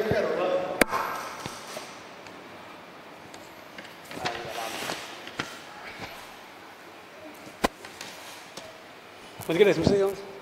ما تقدر تمسك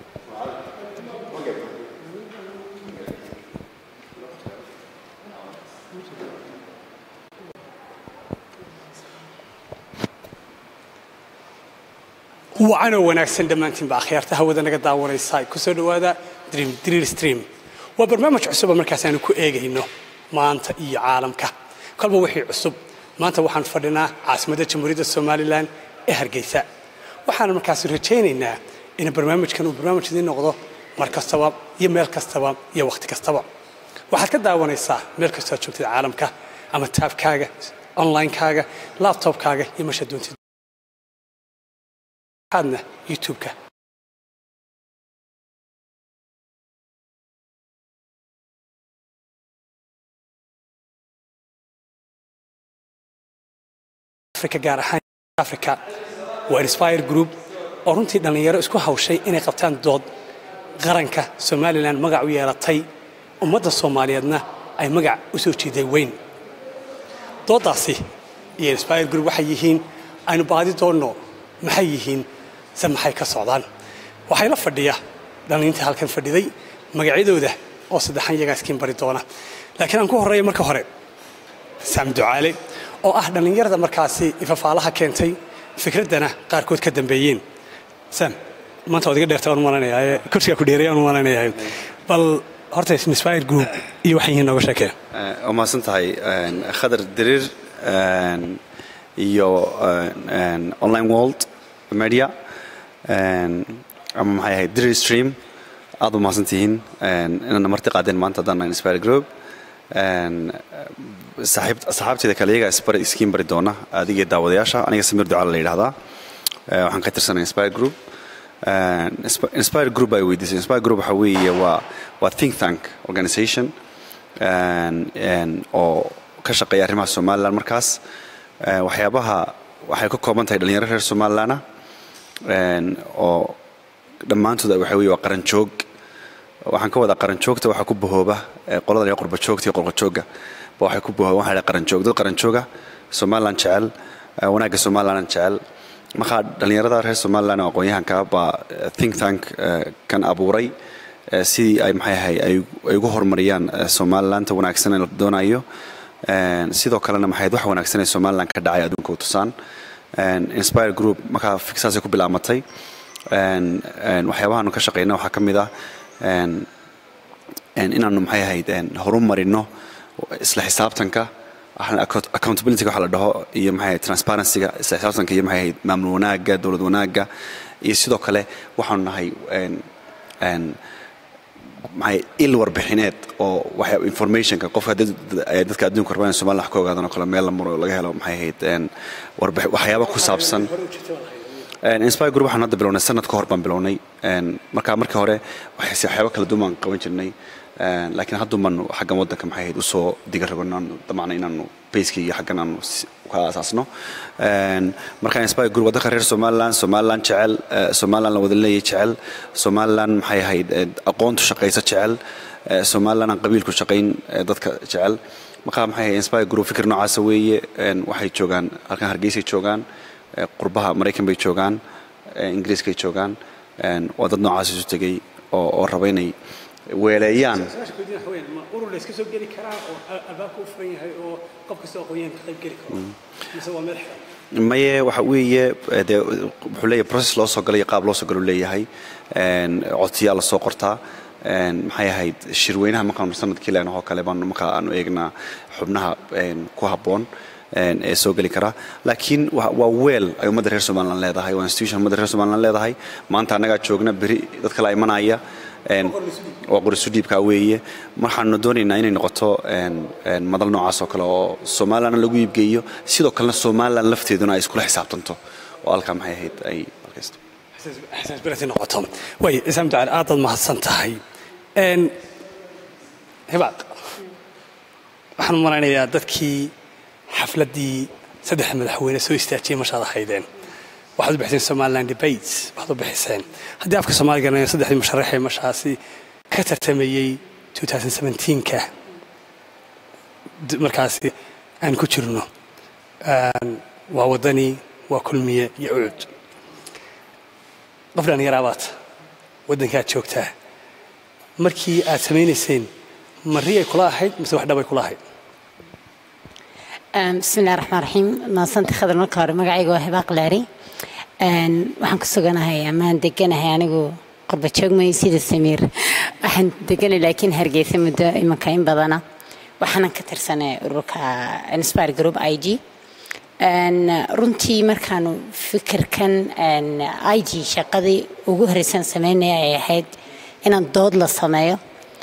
وأنا وناكسن دمانتين بأخيرته هو ذا نقدر داور الساي كسر هذا دريل ستريم وبرنامج عصب مركزين كو إيجي إنه ما أنت إي عالم كه كل وحي عصب ما أنت وحن فرنا عاصمة جمهورية الصومالي لان إهرجيسا وحنا مركز رجعين إن برنامج كانوا برنامج ذي نقطة مركز طباب يميل كستباب يوقت كستباب واحد كده داور الساعة ميل كستباب شوف العالم كه أما تاب كاجا أونلاين كاجا لابتوب كاجا يمشدون هذا يوتيوب كه أفريقيا جارحين أفريقيا وإنسباير جروب أورنتي دنيا اسكو هالشيء إني قبتان دود غرنكا سومالي لان مقع ويارتي ومدى الصوماليادنا أي مقع أسوتشي دي وين دود داسي إنسباير جروب وحييهين أنا بعدي دورنو محييهين سمحي كصعدان وحي لا فديا دان انت halkan fadhiday magacidooda oo saddexan iyaga iskiin bari doona laakiin aan ku horeeyay marka hore Sam Ducaale oo ah dhalinyarada markaasi ifafaalaha keentay fikradana qaar kood ka dambeeyeen Sam maanta wadiga dheertaa oo malanayay kursiga ku dheereeyay oo malanayay bal horta Inspire Group iyo waxay nooga sheekeen oo ma santahay khadar diriir iyo online world media أما هاي دري ستريم أضو ما سنتين إننا مرتقدين ما أنت ضمن إنسباير جروب صاحبتي ذاك اللي إسبر إسكين بردونا هذه الدعوة دياشة أنا جسمير دعاء الليل هذا وحن كتر سنة إنسباير جروب إنسباير جروب أي ويدي إنسباير جروب حوي و think tank organization أو كشقيا رمى الصومال للمركز وحيابها وحيكون كمان تهيد اللي يرفع الصومال لنا oo dhamaantood waxa weey waa qaran joog waxaan ka wada qaran joogta waxa ku bahooba qolada qurba joogta iyo qolka jooga waxa ku bahooba waxa la qaran joog dad qaran jooga Soomaaliland jecel wanaaga Soomaaliland jecel marka dhalinyarada reer Soomaaliland oo aqoonyahanka ba think tank kan abuuray si ay maxay ay ugu horumariyaan Soomaaliland wanaagsan ee la doonayo sidoo kalena maxay wax wanaagsan ee Soomaaliland ka dhacay adduunka u tusaan Inspire Group marka fiksaasay ku bilaamatay waxyaabaha ka shaqeynaa waxa kamid ah inaanu maxay ahayd horumarino isla xisaabtanka accountability waxa la dhaho iyo maxay transparency-ga isla xisaabtanka iyo maxay ahayd maamul wanaaga dawlad wanaaga iyo sidoo kale waxaan nahay maxay il warbixineed oo waxa informationka qofka dadka adduunka rabaan Soomaaliland wax ka ogaadaan oo kala meel la maro laga helo maxay ahayd waxyaabo ku saabsan Inspire Group waxaan hadda bilownay sanad ka hor baan bilownay markii hore waxyaabo kala duwan qaban jirnay laakiin hadda man xagga wadanka maxay ahayd u soo diga rabanaan dhammaan inaanu payski iyo xaggan aanu ka asaasno marka Inspire Group waddanka reer Soomaaliland jecel Soomaaliland la wada leeyahay jecel Soomaaliland maxay ahayd aqoontu shaqaysa jecel Soomaaliland qabiilku shaqayn dadka jecel marka maxay ahayd Inspire Group fikir noocaas weeye waxay joogaan halkan Hargeysa joogaan qurbaha Mareykan bay joogaan Ingiriiska joogaan wadad noocaas isu tagay oo rabaynay weelayaan urur la iska soo gali karaa oo albaabka u furan yahay oo qof kasta aqoonyahan ka qayb gali karo mise waa madax maye waxa weeye wuxuu leeyahay process loo soo galay qaab loo soo galo leeyahay codsiyaal la soo qortaa maxay ahayd shirweynaha markaan sanadkii leena oo kale baan marka aanu eegnaa xubnaha ku haboon ee soo gali kara laakiin waa weel ay ummadda reer Soomaaliland leedahay waa institution ummadda reer Soomaaliland leedahay maanta anaga joogna bari dad kale ay manaya oo qorisu diibka weeye waxaanu doonaynaa inay noqoto madal noocaas oo kale oo Soomaaliland lagu iibgeeyo sidoo kale Soomaaliland lafteeduna ay isku xisaabtanto oo halka maxay ahayd ay markaysto xasaas barati noqoto way isam ducaal aad mahadsan tahay hibaad waxaan maraynayaa dadkii xafladii saddex madaxweyne soo istaajiyay mashaada haydeen waxaad bixiseen Somaliland debates waxaad bixiseen hadii afka Soomaaliga saddexdii musharax ee mashaasi ka tartamayay 2017ka markaasi aan ku jirno waa wadani waa kulmiye iyo ucud qof dhalinyaro baad waddankaad joogtaa markii aad samaynayseen marri ay kula ahayd mise wax dhabay kula ahayd bismillahi raxmaan raxiim maasanta khadar marka hore magacayga waa hibaaq laari waxaan ku suganahay amaan deganahay anigu qurba joogmay sida samiir waxaan deganay laakiin hargeysa muddo imanka in badana waxaanan ka tirsanay ururka Inspire Group IG runtii markaanu fikirkan IG shaqadii ugu horeysan sameynay ay ahayd inaan dood la sameeyo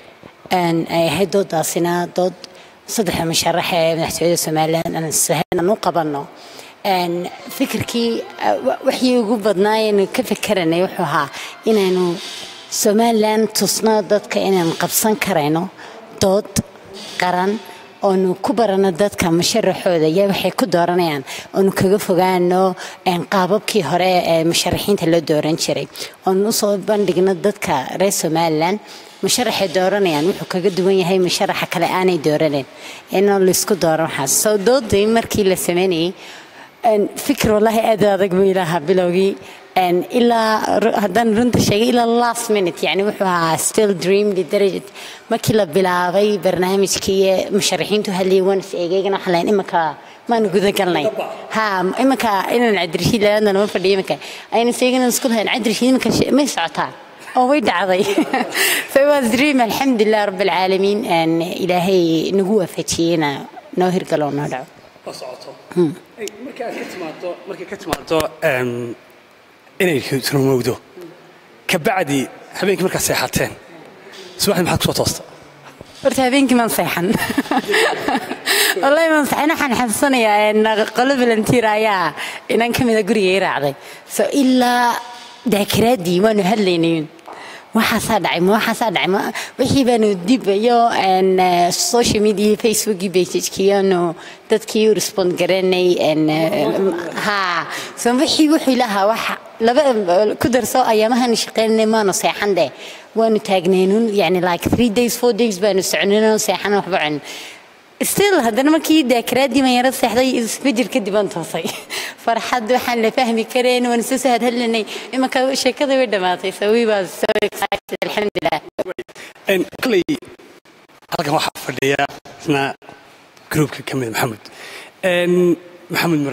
ay ahayd doodaasina dood saddex musharax ee madaxtooyada Soomaaliland aan sahayn u qabanno fikirkii wixii ugu badnaayeen ka fikiranay wuxuu ahaa inaanu Soomaaliland tusno dadka inaan qabsan karayno dood qaran oonu ku barano dadka musharaxooda iyo waxay ku dooranayaan oonu kaga fogaano qaababkii hore ee musharaxiinta loo dooran jiray oonu soo bandhigno dadka reer Soomaaliland musharaxay dooranayaan wuxuu kaga duwan yahay musharaxa kale aanay dooraneen inuu la isku dooran waxa soo dooday markii la sameeyay fikir wallahi aad adag buu ilaaha bilowgii ilaa haddaan runta sheegay ilaa last minute yani wuxuu ahaa still dream lidaraja markii la bilaabay barnaamijkii musharaxiintu hadlay waan eegayna waxaan leeyahay imaka maan guda galnay ha imaka inaan Cabdirashiid laana ma fadhiyo imaka ayna seegana isku hayn Cabdirashiid imaka ma socotaa oo way dhacday so it was dream alxamdulillah rabbil alamin an ilaahay nagu waafajiyena noo hirgalo noo dhaco socoto markii ka timaado inay rumowdo ka bacdi habeenkii markaa seexateen subaxdii maxaad ku soo toosta horta habeenkii maan seexan wallahi maan seexan waxaan xasuusanayaa qolo volunteer ayaa inaan ka mid ah guriga i raacday so ilaa daakiraadii waanu hadlaynay waxaasaa dhacay wixii baanu dib iyo social media Facebook pagekiiyo dadkii u respond garanay ha so wuxuu ilaha waxa laba ku darso ayaamahan shaqeynay maano seexande waanu taagneenun yani like 3 days 4 days baanu soconayno seexan waxba cun still haddana markii daakiraadii ma yara seexday isbedel kadib aan toosay farxad waxaan la fahmi kareen waan soo hadalnay imaka sheekada way dhamaatay so we was so excited alhamdulillah kali halkan waxa fadhiya isna groupka kamid maxamed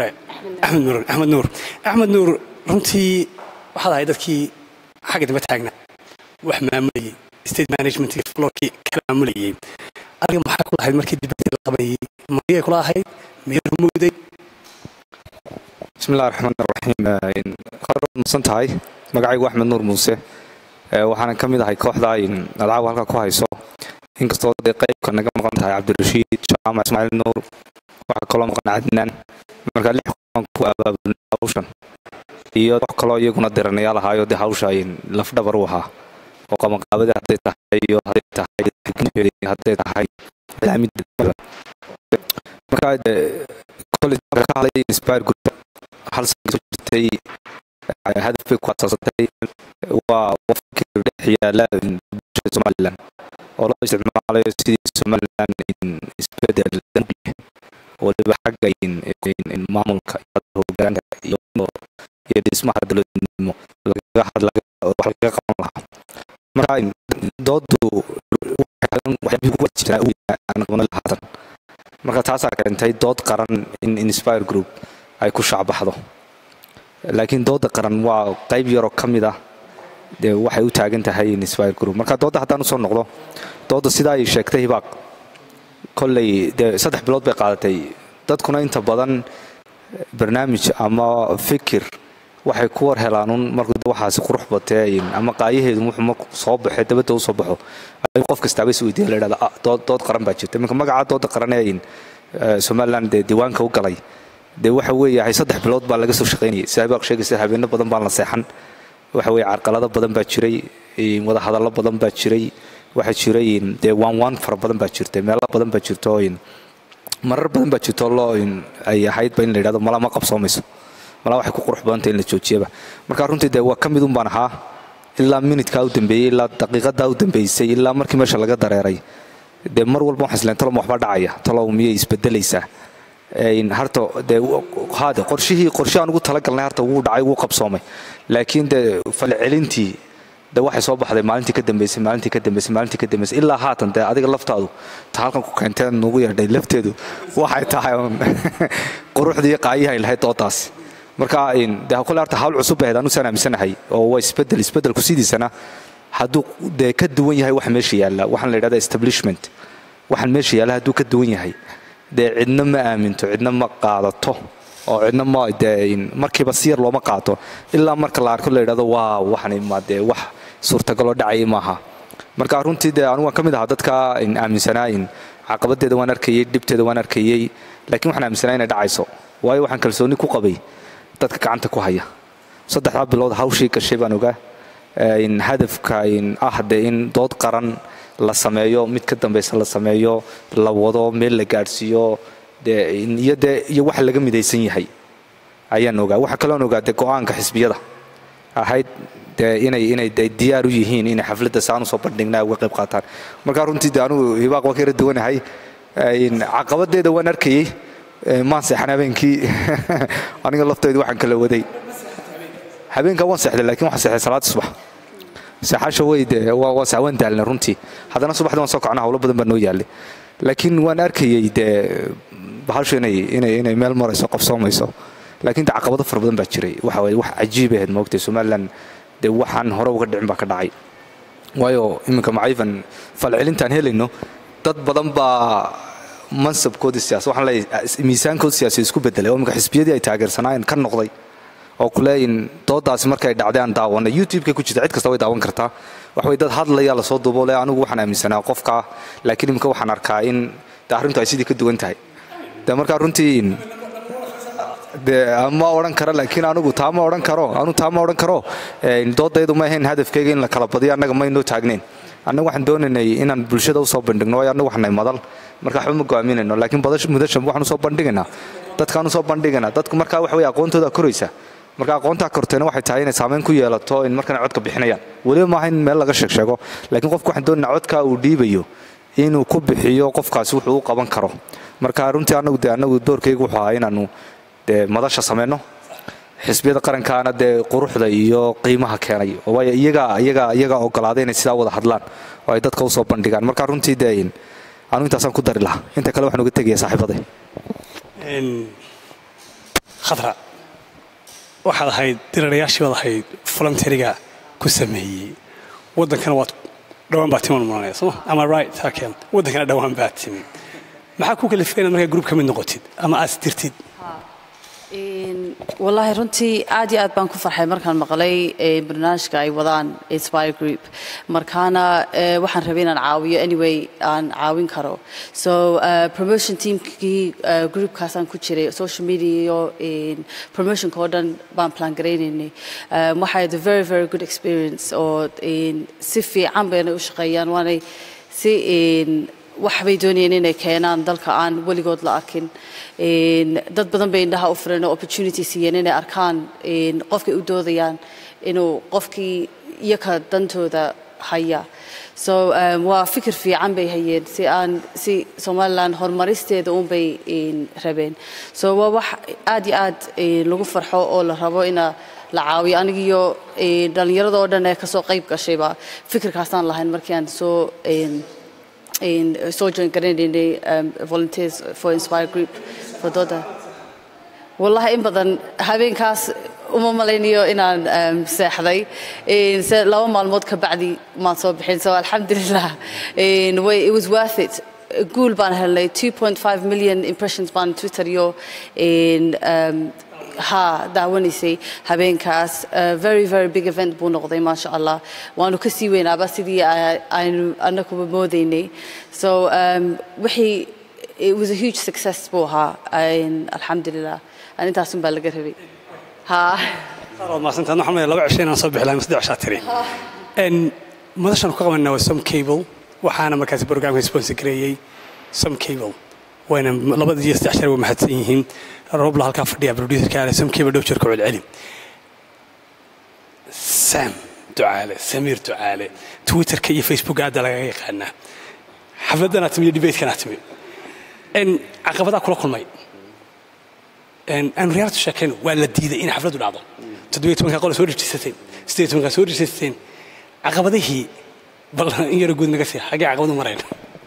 nuur runtii waxa ay dadkii xagga daba taagna wax maamulayay state management floorkii kala maamulayay adiga maxaa ku lahayd markii dibadda la qabanayay markii kula ahayd meel rumowday bismillaahir rahmaanir rahiim qarad musantahay magacaygu Axmed Nuur Muuse waxaan ka mid ahay kooxda alcaaw halka ku hayso inkastoo qaybka naga maqan tahay Cabdirashiid Jaamac Ismaaciil Nuur waxa kala maqan Cadnaan marka lix qof ku abaabulay hawshan iyo wax kale iyaguna diranayaal ahaayo de hawshayn laf dhabar waxa oo qabanqaabada hadday tahay iyo hadday tahay marka كل هذا إنسباير جروب هل سجلتي هدف في قصصتي وفكر حيالا سومالان والله يسمع على سيدي سومالان إن إسبادة الدنيا واللي بحاجة إن معمول كأيده جرانه يوم يدسمع هذا الدنيا لقى وحلقة قملها مرة ضده وحبي هو تجاوي أنا قمنا الحسن marka taas ay keentay dood qaran in Inspire Group ay ku shacbaxdo laakiin dooda qaran waa qayb yar oo kamid ah waxay u taagan tahay Inspire Group marka dooda hadaan soo noqdo dooda sida ay sheegtay hibaaq kulay 3 bilood bay qaadatay dadkuna inta badan barnaamij ama fikir waxay ku war helaan markuu waxaasi qurux batay ama qaayaheedu wuxuu markuu soo baxay dabada uu soo baxo ay qof kasta bay soo weydiin leedahay dood qaran baa jirta marka magaca dooda qaran ee Soomaaliland diiwaanka u galay waxa weeye 3 bilood baa laga soo shaqeynayay sabab sheegaysa habeeno badan baa la seexan waxa weeye carqalado badan baa jiray wada hadallo badan baa jiray waxa jiray waan fara badan baa jirtay meelo badan baa jirto marar badan baa jirto loo ay ahayd baa in la yiraahdo malama qabsoomayso mala wax ku qurux badan in la joojiyaba marka runtii waa kamid baan ahaa ilaa minute ka u dambeeyay ilaa daqiiqada u dambeysay ilaa markii meesha laga dareeray dee mar walba waxaan isleen talow waxba dhacaya talow miyay isbedelaysaa harta dee haade qorshe aan ugu talagalnay harta wuu dhacay wuu qabsoomay laakiin dee falcelintii de waxay soo baxday maalintii ka dambeysay ilaa haatan dee adiga laftaadu ta halkan ku keenteen nugu yeedhay lafteedu waxay tahay quruxdii iyo qaayahay lahayd doodaas marka dee kole harta hawl cusub ahayd anu saan aaminsanahay oo waa isbedelku sidiisana hadduu dee ka duwan yahay wax meesha yaalla waxaan la yidhahdaa establishment waxaan meesha yaalla hadduu ka duwan yahay dee cidna ma aaminto cidna ma qaadato oo cidna ma dee markiiba si yar looma qaato ilaa marka la arko la yidhahdo waaw waxaan dee wax suurtagaloo dhacayay maaha marka runtii dee anigu waan ka mid ahaa dadka aaminsanaa caqabadeeda waan arkayey dhibteeda waan arkayey laakiin waxaan aaminsanaa inay dhacayso waayo waxaan kalsooni ku qabay dadka gacanta ku haya 3 bilood hawshii gashay baan ogaa hadafka dee in dood qaran la sameeyo mid ka dambaysa la sameeyo la wado meel la gaadhsiiyo iyo wax laga midaysan yahay ayaan ogaa waxa kaloon ogaa dee go'aanka xisbiyada ahayd inay diyaar u yihiin inay xafladda saan u soo bandhignaa uga qayb qaataan marka runtii dee anugu hibaaq waan ka yara duwanahay caqabadeeda waan arkayey maan seexan habeenkii aniga laftaydu waxaan kala waday habeenkaa waan seexday laakiin waxaan seexday salaad subax seexasha weyde waan daalnay runtii haddana subaxda waan soo kacnaa hawlo badan baa noo yaallay laakiin waan arkayey dee bahashu inay meel marayso qabsoomayso laakiin dee caqabado fara badan baa jiray waxa waye wax cajiib ahayd moogtay somaliland dee waxaan hore uga dhicin baa ka dhacay waayo iminka macayfan falcelintaan helayno dad badan baa mansabkoodii siyaasa waxaan leeyahay miisaankooda siyaasiyeed isku bedelay oo iminka xisbiyadii ay taageersanaayeen ka noqday oo kuleeyin doodaasi markay dhacdeen daawana youtube-ka ku jirta cid kasta way daawan kartaa wax way dad hadlaya la soo duubole anigu waxaan aaminsanaa qofka laakiin iminka waxaan arkaa in arrintu ay sidii ka duwan tahay dee markaa runtii dee ma odhan karo laakiin anigu taa ma odhan karo doodaydu ma ahayn hadafkayga in la kala badiyo annaga maynoo taagnayn annaga waxaan doonaynay inaan bulshada usoo bandhigno waayo annaga waxnay madal marka waxba ma go'aaminayno laakiin mudashan waxaan usoo bandhigaynaa dadkaan usoo bandhigaynaa dadku markaa wax way aqoontooda koraysa marka aqoontaa korteena waxay tahay inay saameyn ku yeelato in markana codka bixinayaan weliba maaha in meel laga sheego laakiin qofku waxaan doonaynaa codka uu dhiibayo inuu ku bixiyo qofkaasi wuxuu u qaban karo marka runtii annagu doorkaygu wuxuu ahaa inaanu dee madasha samayno xisbiyada qarankaana dee quruxda iyo qiimaha keenay waayo iyaga ogolaaday inay sidaa wada hadlaan oo ay dadka usoo bandhigaan marka runtii dee anu intaasaan ku dari lahaa inta kale waxaan uga tegaya saaxiibaday khadra waxaad ahayd dirirayaashii baad ahayd volunteeriga ku sameeyey waddankana waad dhawaan baa timan muranaya sooma ama right haken waddankana dhawaan baa timi maxaa ku kalifay inaad markaa group ka mid noqotid ama aad istirtid والله runtii aad iyo aad baan ku farxay markaan maqlay barnaamijka ay wadaan Inspire Group markaana waxaan rabay inaan caawiyo anyway aan caawin karo so promotion teamkii groupkaasaan ku jiray social media iyo promotion koodan baan plan gareynaynay waxay a very very good experience oo si fiican bayna u shaqeeyaan waanay si waxbay doonayeen inay keenaan dalka aan weligood la arkin dad badan bay indhaha u fureen oo opportunity siiyeen inay arkaan qofkay u doodayaan inuu qofkii iyaka dantooda haya so waa fikir fiican bay hayeen si Somaliland horumaristeeda uun bay rabeen so waa wax aad iyo aad lagu farxo oo la rabo ina la caawiyo anigiyo dhalinyarada oo dhan ee kasoo qayb gashayba fikirkaasaan lahayn markii aan soo join garanaynay volunteers for Inspire Group for Doda wallahi in badan habeenkaas uma malaynayo inaan seexday laba maalmood ka bacdi maan soo bixin so alxamdulillah it was worth it guul baan helnay 2.5 million impressions baan Twitter iyo daawanaysay habeenkaas very very big event buu noqday maasha Allah waanu ka sii weynaaba sidii aynu annaguba moodaynay so it was a huge success buu ahaa alxamdulillah intaasun baa laga rabay maasantaad waxaan leeyahay 2 cisho inaan soo bixi lahayn 3 cisho tiri madashan ku qabanaa waa some cable waxaana markaas barnaamijka sponsor gareeyay some cable wayna 2 iyo 3 jeer way mahadsan yihiin roobla halkaa fadhiya producerka ale some cable dhow jirka celceli Samir Ducaale Twitter-ka iyo Facebook aad laga yaqaanaa xafladana timi debate kana timi caqabadaha kula kulmay aan riyaaltu sheekayno waa la diiday in xafladu dhacdo 17 qol soo rejisateen 18 soo rejisateen caqabadihii bal in yar guud naga sii xagee caqabadu mareen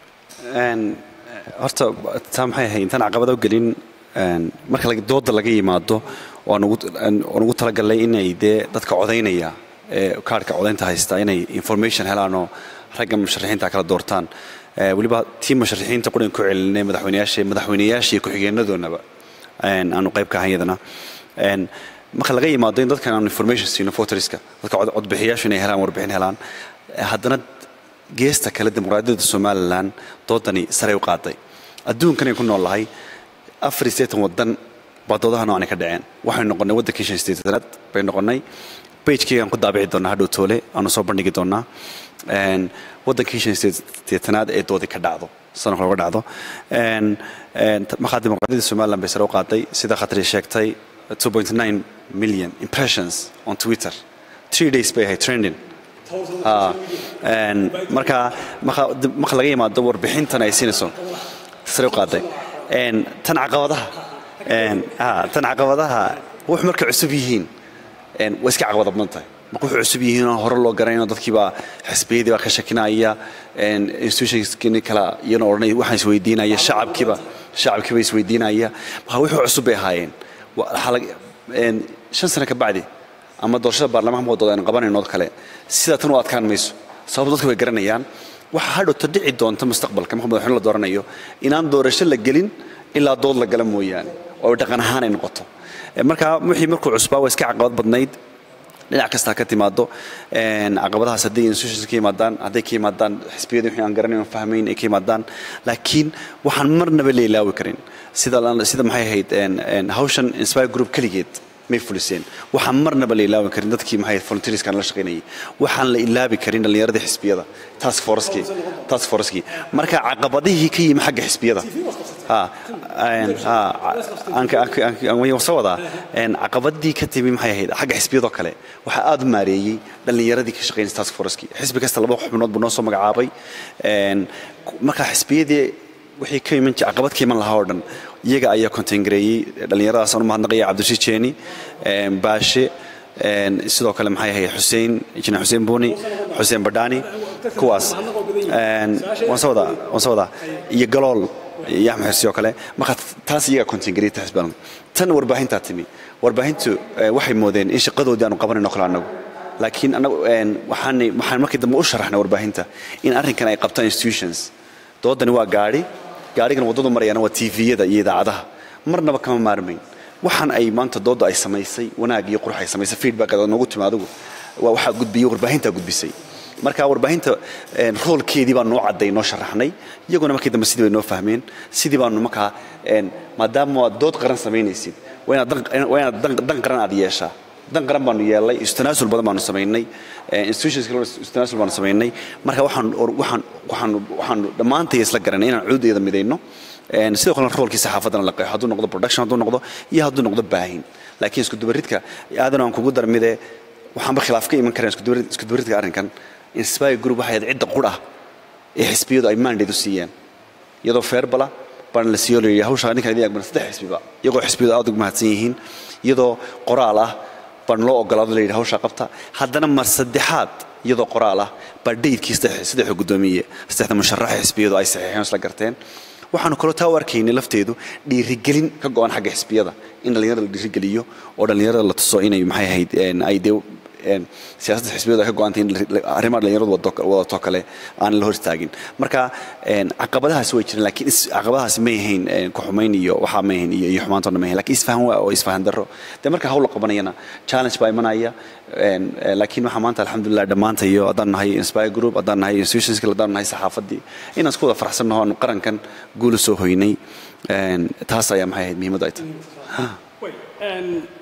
horta taa maxay ahayd intaan caqabado gelin marka dooda laga yimaado oo ugu talagalay inay dee dadka codaynaya kaarka codaynta haysta inay information helaan oo ragga musharaxiinta kala doortaan waliba tiim musharaxiinta qudin ku celinay madaxweynayaasha iyo ku-xigeenadoonaba aanu qayb ka hayadana marka laga yimaado in dadkan aanu information siino voterska dadka codbixiyaashu inay helaan warbixin helaan haddana geesta kale dimuqraadiyadda Somaliland doodani sare u qaaday adduunkan ay ku noolahay 4 wadan badoodaha noocan ka dhaceen waxaan noqonay waddankii 5 bay noqonay page-kaygan ku daabici doonaa hadhow toole aanu soo bandhigi doonaa waddankii 5 ee doodi ka dhacdo sanad walba dhacdo marka dimuqraadiyadda Somaliland bay sare u qaaday sida khatri sheegtay 2.9 million impressions on Twitter 3 days bay hay trending marka laga yimaado warbixintan ay siinayso sare u qaaday tan caqabadaha wax marka cusub yihiin way iska caqabad badan tahay marka wax cusub yihiin oo hore loo garanayno dadkiiba xisbiyadii baa ka shakinaya institutionskii kala iyana oranay waxaan isweydiinaya shacabkiiba isweydiinaya waxa wax cusub ay ahaayeen 5 sano ka bacdi ama doorashada baarlamaanka wadada aan qabanayno kale sida tan u adkaan mayso sabab dadku way garanayaan waxa hadhow dhici doonta mustaqbalka marka madaxweyne la dooranayo inaan doorasho la gelin ilaa dood la gala mooyaan oo dhaqan ahaan ay noqoto marka wixii markuu cusbaa way iska caqabad badnayd dhinac kasta ka timaado caqabadahaas haddii institutions ka yimaadaan xisbiyada wixii aan garanayn oo fahmayn ay ka yimaadaan laakiin waxaan marnaba la ilaawi karin sida maxay ahayd hawshan Inspire Group kaligeed may fuliseen waxaan marnaba la ilaawi karin dadkii maxay volunteerskan la shaqeynayay waxaan la ilaabi karin dhalinyarada xisbiyada task force marka caqabadihii ka yimid xagga xisbiyada aan soo wadaa caqabadii ka timi maxay ahayd xagga xisbiyada kale waxa aad u maareeyay dhalinyaradii ka shaqeynayay task force xisbi kasta 2 xubnood buu noo soo magacaabay marka xisbiyadii wixii ka yimid caqabad ka iman lahaa oo dhan iyaga ayaa content gareeyay dhalinyaradaas aan u mahadnaqaya Cabdirashiid Jeeni Baashe sidoo kale maxay ahayd Xuseen Buni Xuseen Badani kuwaas waan soo wadaa iyo Galool iyo Axmed Xirsi oo kale marka taas iyaga content gareeyay xisbaan tan warbaahinta timi warbaahintu waxay moodeen in shaqadoodii aanu qabanayno kala anagu laakiin anagu waxaan markii dambe u sharaxnay warbaahinta in arrinkan ay qabtaan institutions doodani waa gaarigan wadadu marayana waa TV-yada iyo idaacadaha marnaba kama maarmayn waxaan ay maanta dooda ay samaysay wanaag iyo qurux ay samaysay feedback aad noogu timaado waa waxa gudbiyay warbaahinta gudbisay marka warbaahinta roolkeedii baan noo caday noo sharaxnay iyaguna markii dambe sidii bay noo fahmeen sidii baan marka maadaama dood qaran sameynaysid waa dan qaran aad yeeshaa dan qaran baanu yeelay istanaasul badan baanu sameynay institutions kale istanaasul baanu sameynay marka waxaan dhamaantay isla garanay inaan cuudeeda mideyno sidoo kale roolkii saxaafadana la qeexo hadduu noqdo production hadduu noqdo iyo hadduu noqdo baahin laakiin isku dubaridka aadan aan kugu darmide waxaanba khilaaf ka iman kareen isku dubaridka arrinkan Inspire Group waxay cid qura ee xisbiyadu ay mandate u siiyeen iyadoo feerbala baan la siiyo leeyahay hawsha ninka idin agban 3 xisbiba iyagoo xisbiyadu aad ugu mahadsan yihiin iyadoo qoraal ah baan loo ogolaado leeyahay hawsha qabta haddana mar saddexaad iyadoo qoraal ah baa deydkiisa saddex gudoomiye saddexda musharax xisbiyadu ay saxiixeen isla garteen waxaanu kala taa warkaynay lafteedu dhiirigelin ka go'an xagga xisbiyada in dhalinyarada la dhiirigeliyo oo dhalinyarada la tuso inay maxay ahayd ay siyaasadda xisbiyada ka go'antay in arrimaha dhalinyaradu wadato kale aan la hor istaagin marka caqabadahaas way jireen laakiin caqabadahaas ma yahayn ku xumayn iyo waxa ma yahayn iyo xumaantoona ma yahayn laakiin isfahan darro de marka hawl la qabanayana challenge baa imanaya laakiin waxa maanta alxamdulillah dhamaanta iyo haddaan nahay Inspire Group haddaan nahay institutions kale haddaan nahay saxaafadii inaan isku wada faraxsannaho aan qarankan guul soo hoynay taas ayaa maxay ahayd muhiimada ay tahay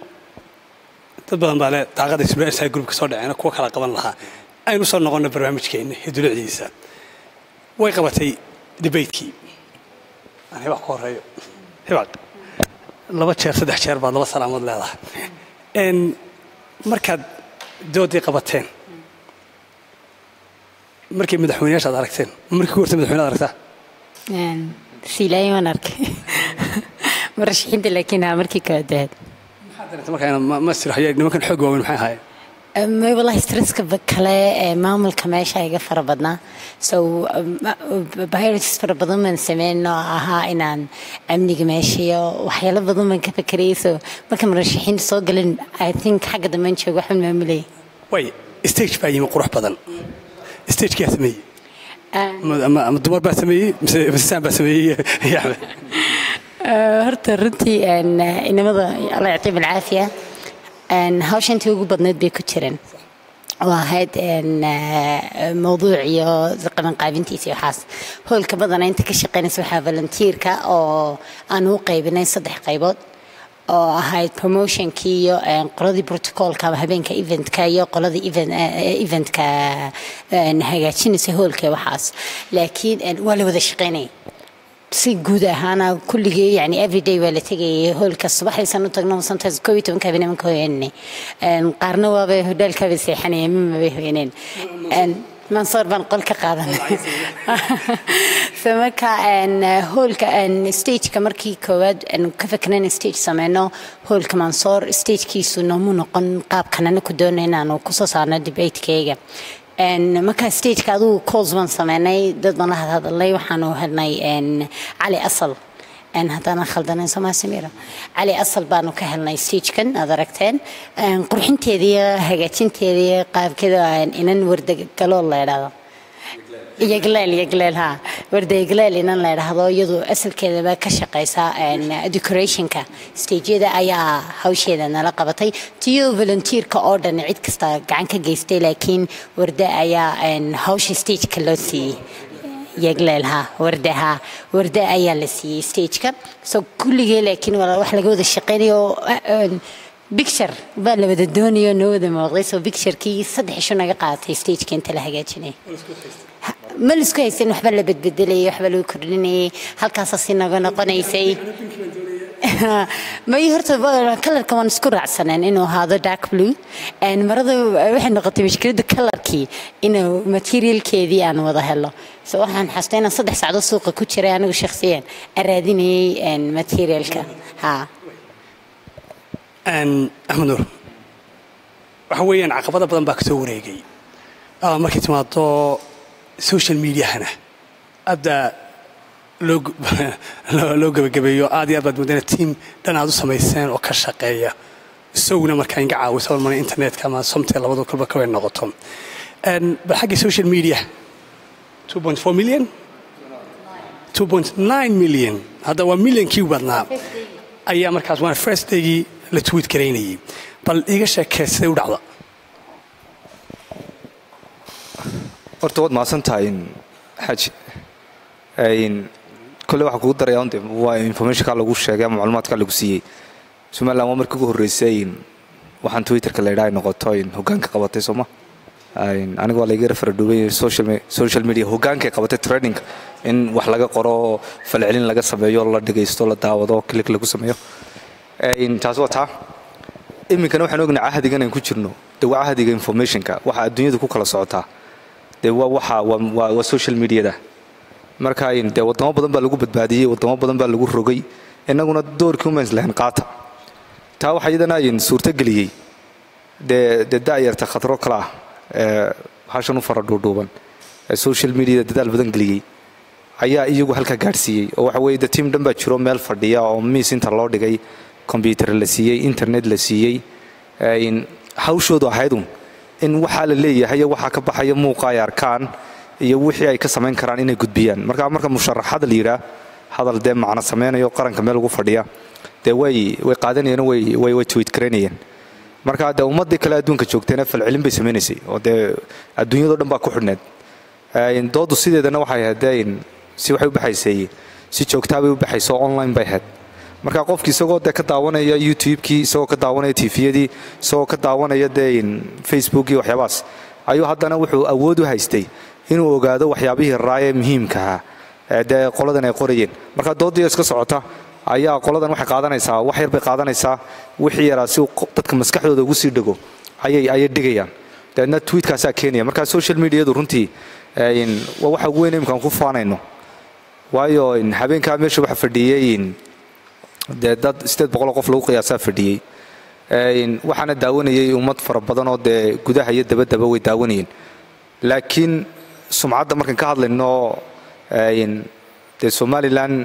dad badan baa leh daaqada Inspire Group ka soo dhacayna kuwa kala qaban lahaa aynu soo noqonay barnaamijkeena hidulciisa way qabatay debate-kii aan hebaq ku horeeyo hebaq 2 jeer 3 jeer baad 2 salaamood leedahay markaad doodii qabateen markii madaxweynayaasha aad aragteen markii horta madaxweynaha aragtaa سيلاي ونرك مرشحين لكنها مركي كادات ما استرح يا ما كان حق وين محي هاي ما والله ستريسك بكلا معمل كماشة يجا فربضنا سو بهايرتس فربضنا من سمين نوعها إنان أمني جماشية وحيلا بضنا من كفكري سو ما كان مرشحين صوت قلنا I think حاجة دمنشة وحنا نعمله وي ستيج باي مقروح بدن ستيج كاسمي ما الدمر باسمي مسام باسمي يعني هرت رنتي إنما الله يعطيه العافية أن هاوشان توجو بدنت بيكتيرن وهاد أن موضوع يا زقمن قابنتي سيحاس هو الكبدنا أنت كشقين سوحة فالنتير كا أو أنو قيبنا صدح قيبات أو هاي promotion كيو أن قرضي بروتوكول كهبين كإيفنت كيو قرضي إيفنت كنهاجتين سهول كوحاس لكن ولا وذا شقيني si guud ahaana kulligii yani every day waa la tagayay hoolka subaxaysan u tagno sometimes koob ka habeenimo ka hoyanay qaarna waaba hotelka bay seexanayeen ma bay hoyaneen mansoor ban qol ka qaadanay samaka hoolka stage ka markii koowaad ka fakran stage sameeyno hoolka mansoor stage kiisu noomu noqon qaab kanana ku doonayna inaan ku soo saarno debate keega marka stageka aduu calls baan sameynay dad baan la hadalay waxaanu helnay cali asal haddana khaldanayn soo ma samiro cali asal baanu ka helnay stagekan aad aragteen qurxinteedii hagaajinteedii qaabkeeda inan warda galo la yiraahdo يقلال ها ورده يقلال إن الله رهضو يدو أصل كذا بكشقيسا decoration كا stage ده أيا هوشي ده نلاقبتي تيو volunteer كأوردن عيد كستا عنك جيستي لكن ورده أيا هوشي stage كلوسي يقلالها ورده أيا لسي stage كا so كل جي لكن ولا واحد لجود الشقيريو بيكشر بلا بده الدنيا نود مغليس وبيكشر كي صدق شو نقاط stage كنت لها جاتني ما لسكويس إنه حبل بتبدلي وحبل وكرني هالكاساسين نقنيسي ما يهرت كلر كمان سكر عسنا إنه هذا دارك بلو إن مرضو واحد نقطة مشكلة كلر كي إنه ماتيريال كذي أنا وضح له سواء حسينا صدق سعد السوق كتير أنا وشخصيا أراديني إن ماتيريال كا ها أن أحمد نور حويا عقبة بدن باكتوريجي مركز ماضو social media هنا أبدأ لوج بجبيو عادي أبدأ مدينة تيم دنا هذا سميسان وكشقية سوينا مكان قاعد وسوي من الإنترنت كمان صمت الله بدو كل بكوين نقطهم and بالحق social media 2.4 million 2.9 million هذا 1 million كيو بدنا أيام مركز وانا first day لتويت كريني بل إيش كسر ودعوة horta waad mahadsantahay xaji kole waxa kugu daraya waa informationka lagu sheegay ama macluumaadka lagu siiyey Soomaaliland waa markii ugu horeysay waxaan Twitterka leeyahay noqoto hoggaanka qabatay Soomaa aniga waa laga refer duubay social media hoggaanka qabatay training in wax laga qoro falcelin laga sameeyo la dhageysto la daawado click lagu sameeyo taas waa taa iminkana waxaan ognahay ahadigan in ku jirno waa ahadiga informationka waxa adduunyada ku kala socotaa waa social media da marka de wadamo badan baa lagu badbaadiyay wadamo badan baa lagu rogay inaguna doorkii uma islaan qaata taa waxa iyadana suurta galiyay de daayarta khatro kala hashan u faradhuuban social media dadaal badan galiyay ayaa iyagu halka gaarsiiyay oo waxa weeye team dhan baa jiro meel fadhiya oo miis inta loo dhigay computer la siiyay internet la siiyay hawshoodu ahaydun in waxa la leeyahay waxa ka baxaya muuqaal arkaan iyo wixii ay ka sameyn karaan inay gudbiyaan marka musharaxada la yiraahdo hadal de macna sameynayo qaranka meel ugu fadhiya de way qaadanayeen way tweet kareynayeen marka de ummadii kale adduunka joogteena falcelin bay sameynaysay oo de adduunyada dhan baa ku xidhneed doodu sideedana waxay ahaydeen si waxay u baxaysay si joogtaa bay u baxayso online bay ahayd marka qofkii isagoo ka daawanaya YouTube-kii isagoo ka daawanaya TV-yadii isagoo ka daawanaya Facebook-kii waxyaabaas ayuu haddana wuxuu awood u haystay inuu ogaado waxyaabihii raaya muhiimka ah qoladan ay qorayeen marka doodii iska socota ayaa qoladan waxay qaadanaysaa wax yar bay qaadanaysaa wixii yaraa si dadka maskaxdooda ugu sii dhago ayay dhigayaan dadna tweet-kaas keenaya marka social media-du runtii waa waxa ugu weyn imkaan ku faanayno waayo habeenkaa meesha waxa fadhiyay dee dad 800 qof lagu qiyaasaa fadhiyay waxaana daawanayay ummad fara badan oo dee gudaha iyo dabadaba way daawanayeen laakiin sumcadda markaan ka hadlayno dee Somaliland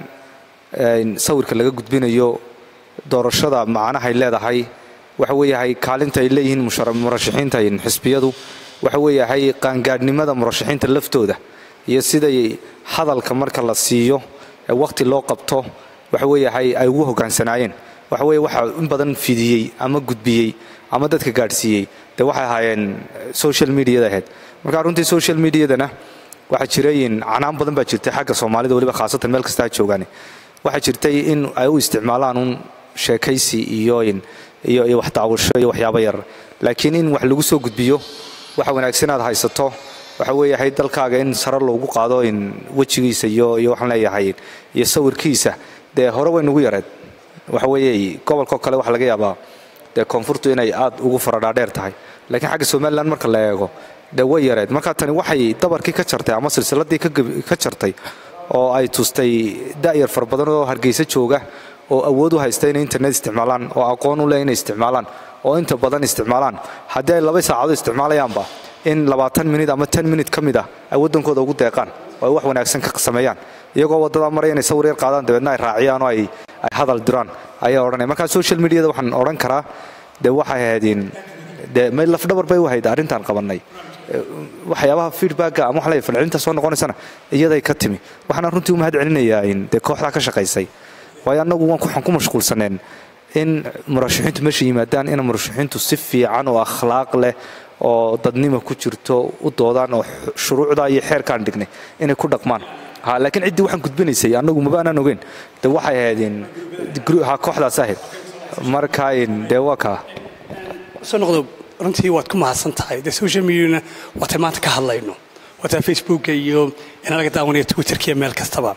sawirka laga gudbinayo doorashada macnaha ay leedahay waxa weeyahay kaalinta ay leeyihiin murashaxiinta xisbiyadu waxa weeyahay qaangaadhnimada murashaxiinta laftooda iyo siday hadalka marka la siiyo waqti loo qabto waxa weeyahay ay ugu hogaansanaayeen waxa weeye waxa in badan fidiyay ama gudbiyay ama dadka gaarsiiyay de waxay ahaayeen social media ahead marka runtii social media-dana waxa jireen canaan badan baa jirtay xagga Soomaalida waliba khaasatan meel kasta ay joogaan waxa jirtay in ay u isticmaalaan sheekaysi iyo wax taawasho iyo waxyaabo yar laakiin in wax lagu soo gudbiyo waxa wanaagsan aad haysato waxa weeyahay dalkaaga in sare loogu qaado in wajigiisa iyo waxaan leeyahay iyo sawirkiisa de hore way nagu yareed waxa weeyay gobolka kale wax laga yaabaa de koonfurtu inay aad ugu faradheer tahay laakiin xagga Somaliland marka la eego de way yareed marka tani waxay dabarkii ka jartay ama silsiladii ka jartay oo ay tustay daayar far badan oo Hargeysa jooga oo awood u haysta in internet isticmaalaan oo aqoon u leeyahay in isticmaalaan oo inta badan isticmaalaan haddii ay 2 saacadood isticmaalayaanba in 20 minute ama 10 minute kamida ay wadankooda ugu deeqaan oo wax wanaagsan ka sameeyaan iyagoo wadada maray inay sawir yar qaadaan dabeedna ay raaciyaan oo ay hadal diraan ayaa oranay marka social media waxaan oran karaa de waxa ahaydin de ma laf dhabar bay u hayd arintan qabanay waxyaabaha feedback ama wax la falcelinta soo noqonaysana iyaday ka timi waxaan runtii u mahad celinayaa in de kooxda ka shaqeysay waayo anagu waxaan ku mashquulsaneen in murashaxiintu meesha yimaadaan in murashaxiintu si fiican oo akhlaaq leh oo dadnimo ku jirto u doodaan oo shuruucda iyo xeerkaan dhignay inay ku dhaqmaan laakiin cidii waxaan gudbinaysay anagu ma baanan ogeyn de waxay ahaydeen kooxdaas ahayd marka de waka soo noqdo runtii waad ku mahadsan tahay de social media waad maanta ka hadlayno wata Facebook iyo in laga daawanayo Twitter iyo meel kastaba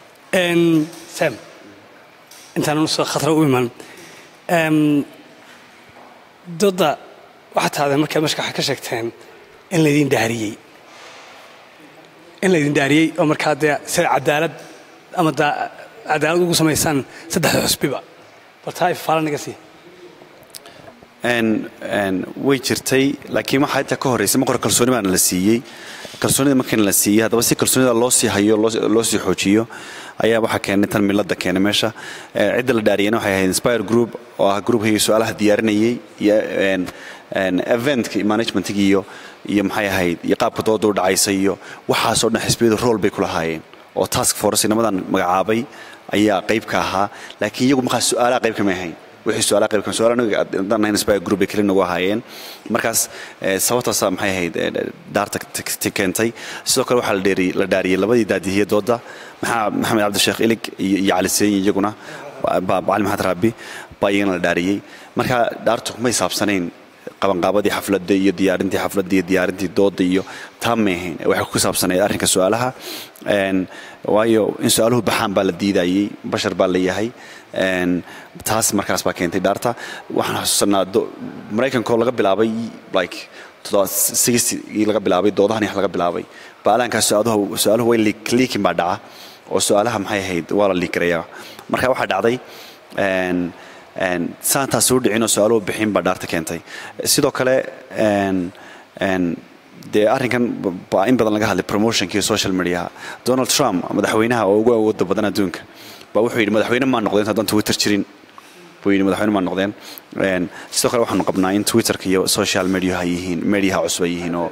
Sam intaan soo khatar u iman dada waxa taada markaa maskaxda ka sheegteen in la idin daariyay oo markaa de si cadaalad ama cadaalad ugu sameeysan saddex xusbiba bartaay faalanaga si way jirtay laakiin waxa inta ka horeysay ma qor kalsooni baan la siiyay kalsoonida markaan la siiyay hadaba si kalsoonida loo sii hayo loo sii xoojiyo ayaa waxa keenay tan milada keenay meesha cid la daariyay waxay ahayd Inspire Group oo ah groupkii su'aalaha diyaarinayay iyo event management iyo maxay ahayd iyo qaabka dooda u dhacaysay iyo waxa soo dhan xisbiyadu role bay ku lahaayeen oo task force inamadan magacaabay ayaa qayb ka ahaa laakiin iyagu ma su'aalaha qayb kama ahayn wixii su'aalaha qayb ka su'aalaha Inspire Group kale nagu ahaayeen markaas sababtaas maxay ahayd daarta keentay sidoo kale waxa la daariyay labadii daadiyay dooda maxamed cabdi sheekh ilig iyo cali seen iyaguna cali maxamed rabbi bayana la daariyay marka daartu ma hisaabsanayn qabanqaabadii xafladda iyo diyaarintii dooda iyo taameen waxa ku saabsanayd arrinka su'aalaha waayo in su'aaluhu baxaan baa la diidayay bashar baa la yahay taas markaas baa keentay daarta waxaan xasuusanaa Mareykanka laga bilaabay like 60 laga bilaabay doodahan laga bilaabay baalanka su'aaluhu way leaking baa dhaca oo su'aalaha maxay ahayd waa la leakreeyaa marka waxa dhacday saanta soo dhicin oo su'aaluhu bixin baa daarta keentay sidoo kale de arrinkan baa in badan laga hadlay promotionkii social media Donald Trump madaxweynaha oo ugu awoodda badan adduunka baa wuxuu yiri madaxweyne ma noqdeen haddaan Twitter jirin buu yiri madaxweyne ma noqdeen sidoo kale waxaan qabnaa in Twitterka iyo social media ay yihiin media cusub ay yihiin oo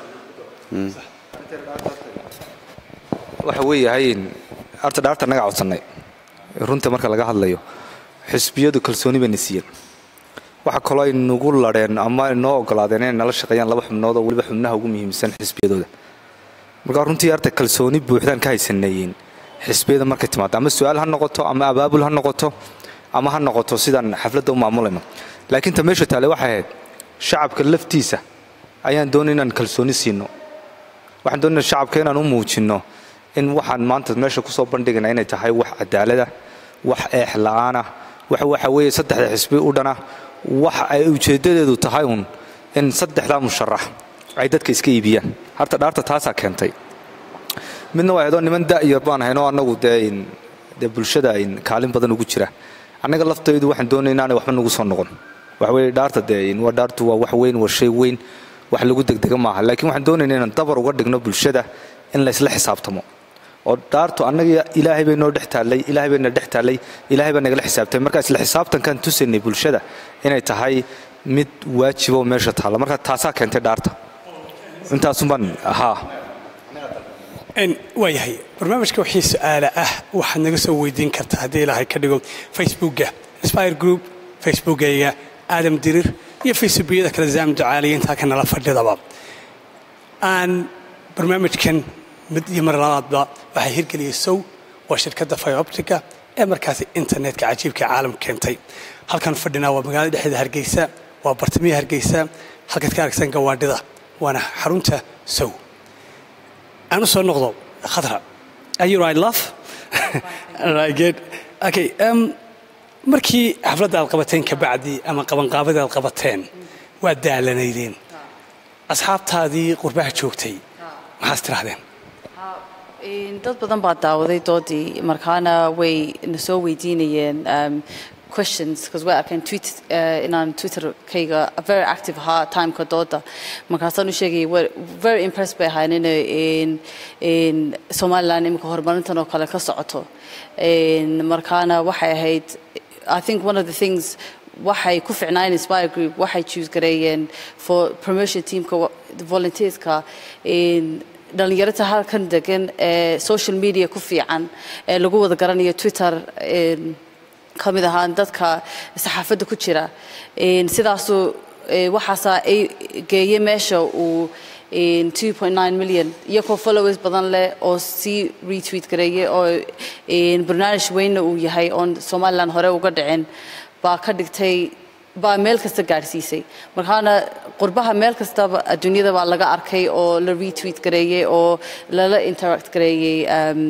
waxa weeyahay arta daarta naga codsanay runta marka laga hadlayo xisbiyadu kalsooni bay nisiyeen waxa kale ay nagu ladeen ama inoo ogolaadeen in nala shaqeeyaan laba xubnood oo waliba xubnaha ugu muhiimsan xisbiyadooda marka runtii arta kalsooni buuxdaan ka haysanayeen xisbiyada markay timaado ama su'aal ha noqoto ama abaabul ha noqoto ama ha noqoto sidan xafladda u maamulayno laakiin ta meesha taale waxa ahayd shacabka laftiisa ayaan doonay inaan kalsooni siino waxaan doonay shacabka inaan u muujino in waxaan maanta meesha ku soo bandhignaa inay tahay wax cadaalad ah wax eex la'aan ah waxa weeye saddexda xisbi u dhana wax ay ujeedadeedu tahay in saddexda musharax ay dadka iska iibiyaan harta dhaarta taasa keentay midna waa idoo niman da'yar baan haynoo annagu dee bulshada ay kaalin badan ugu jira annaga laftaydu waxaan doonaynaa inay waxba nagu soo noqon waxa weeye dhaarta waa dhaartu waa wax weyn waa shay weyn wax lagu degdega maaha laakiin waxaan doonaynaa inaan dabar uga dhigno bulshada in la isla xisaabtamo oo dhaartu annaga ilaahay bay noo dhex taallay ilaahay bayna dhex taallay ilaahay baa nagala xisaabtay marka isla xisaabtankan tusaynay bulshada inay tahay mid waajibo meesha taalla marka taasaa keentay dhaarta intaasunbaan ahaa waayahay barnaamijka wixii su'aala ah waxaad naga soo weydiin kartaa haddii ilaahay ka dhigo facebooka inspire group facebookayga aadam dirir iyo facebookyada kale zaam ducaaliya intaa ka nala fadhidaba aan barnaamijkan mid iyo mar labaadba waxay hirgeliyey sow waa shirkadda fiberoptica ee markaasi internetka cajiibka caalamka keentay halkan fadhinaa waa magaalada dhexdeeda hargeysa waa bartamiya hargeysa halkaad ka aragsan gawaadhida waana xarunta sow aan u soo noqdo khadra are you right love right good okay markii xafladda aad qabateen kabacdi ama qabanqaabada aad qabateen waa daalanaydeen asxaabtaadii qurbaha joogtay maxaad tirahdeen dad badan baa daawaday doodii markaana way na soo weydiinayeen questions because we're can tweet in Twitter-kayga very active time-ka dooda markaasaan u sheegay we're very impressed by hayna in Somaliland imika horumarintan oo kale ka socoto markaana waxay ahayd I think one of the things waxay ku ficnaan Inspire Group waxay choose gareeyeen for promotion teamka volunteerska dhalinyarada halkan degan social media ku fiican lagu wada garanayo Twitter kamid ahaan dadka saxaafadda ku jira sidaasoo waxaasa ay geeyay meesha uu 2.9 million iyagoo followers badan leh oo si retweet gareeyay oo barnaamij weynna uu yahay oon Somaliland hore uga dhicin baa ka dhigtay baa meel kasta gaarsiisay markaana qurbaha meel kastaba adduunyada baa laga arkay oo la retweet gareeyay oo lala interact gareeyay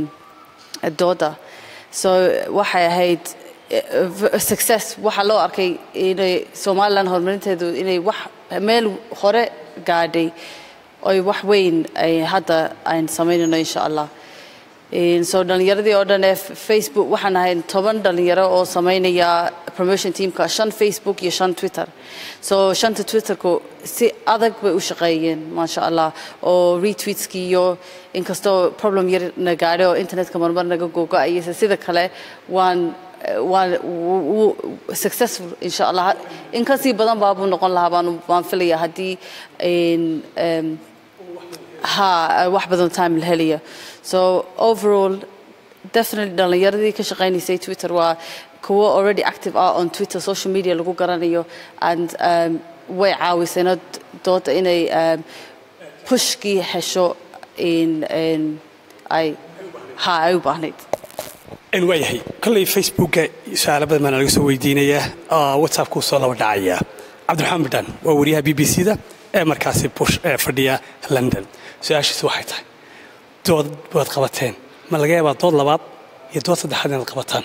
dooda so waxay ahayd success waxa loo arkay inay Somaliland horumarinteedu inay wax meel hore gaadhay oo wax weyn ay hadda aan sameynayno insha Allah so dhalinyaradii oo dhan Facebook waxaan ahay 10 dhalinyaro oo sameynaya promotion teamka 5 Facebook iyo 5 Twitter so 5 Twitterku si adag bay u shaqeeyeen masha Allah oo retweetski iyo inkastoo problem yar na gaadhay oo internetka marmar naga go'ayay sida kale waan successful insha Allah in ka sii badan baa buu noqon lahaa baan filaya hadii wax badan time la heliyo so overall definitely dhalinyaradii ka shaqeynaysay Twitter waa kuwa already active on Twitter social media lagu garanayo and way caawisay dooda inay pushki hesho in ay u baahnayd waayahay kolley facebooka su'aalo badan baan laga soo weydiinayaa whatsappku soo laba dhacaya cabdiraxmaan bidhan waa wariyaha BBC-da ee markaasi fadhiya London su-aashiisu waxay tahay dood baad qabateen ma laga yaabaa dood labaad iyo dood saddexaad inaad qabataan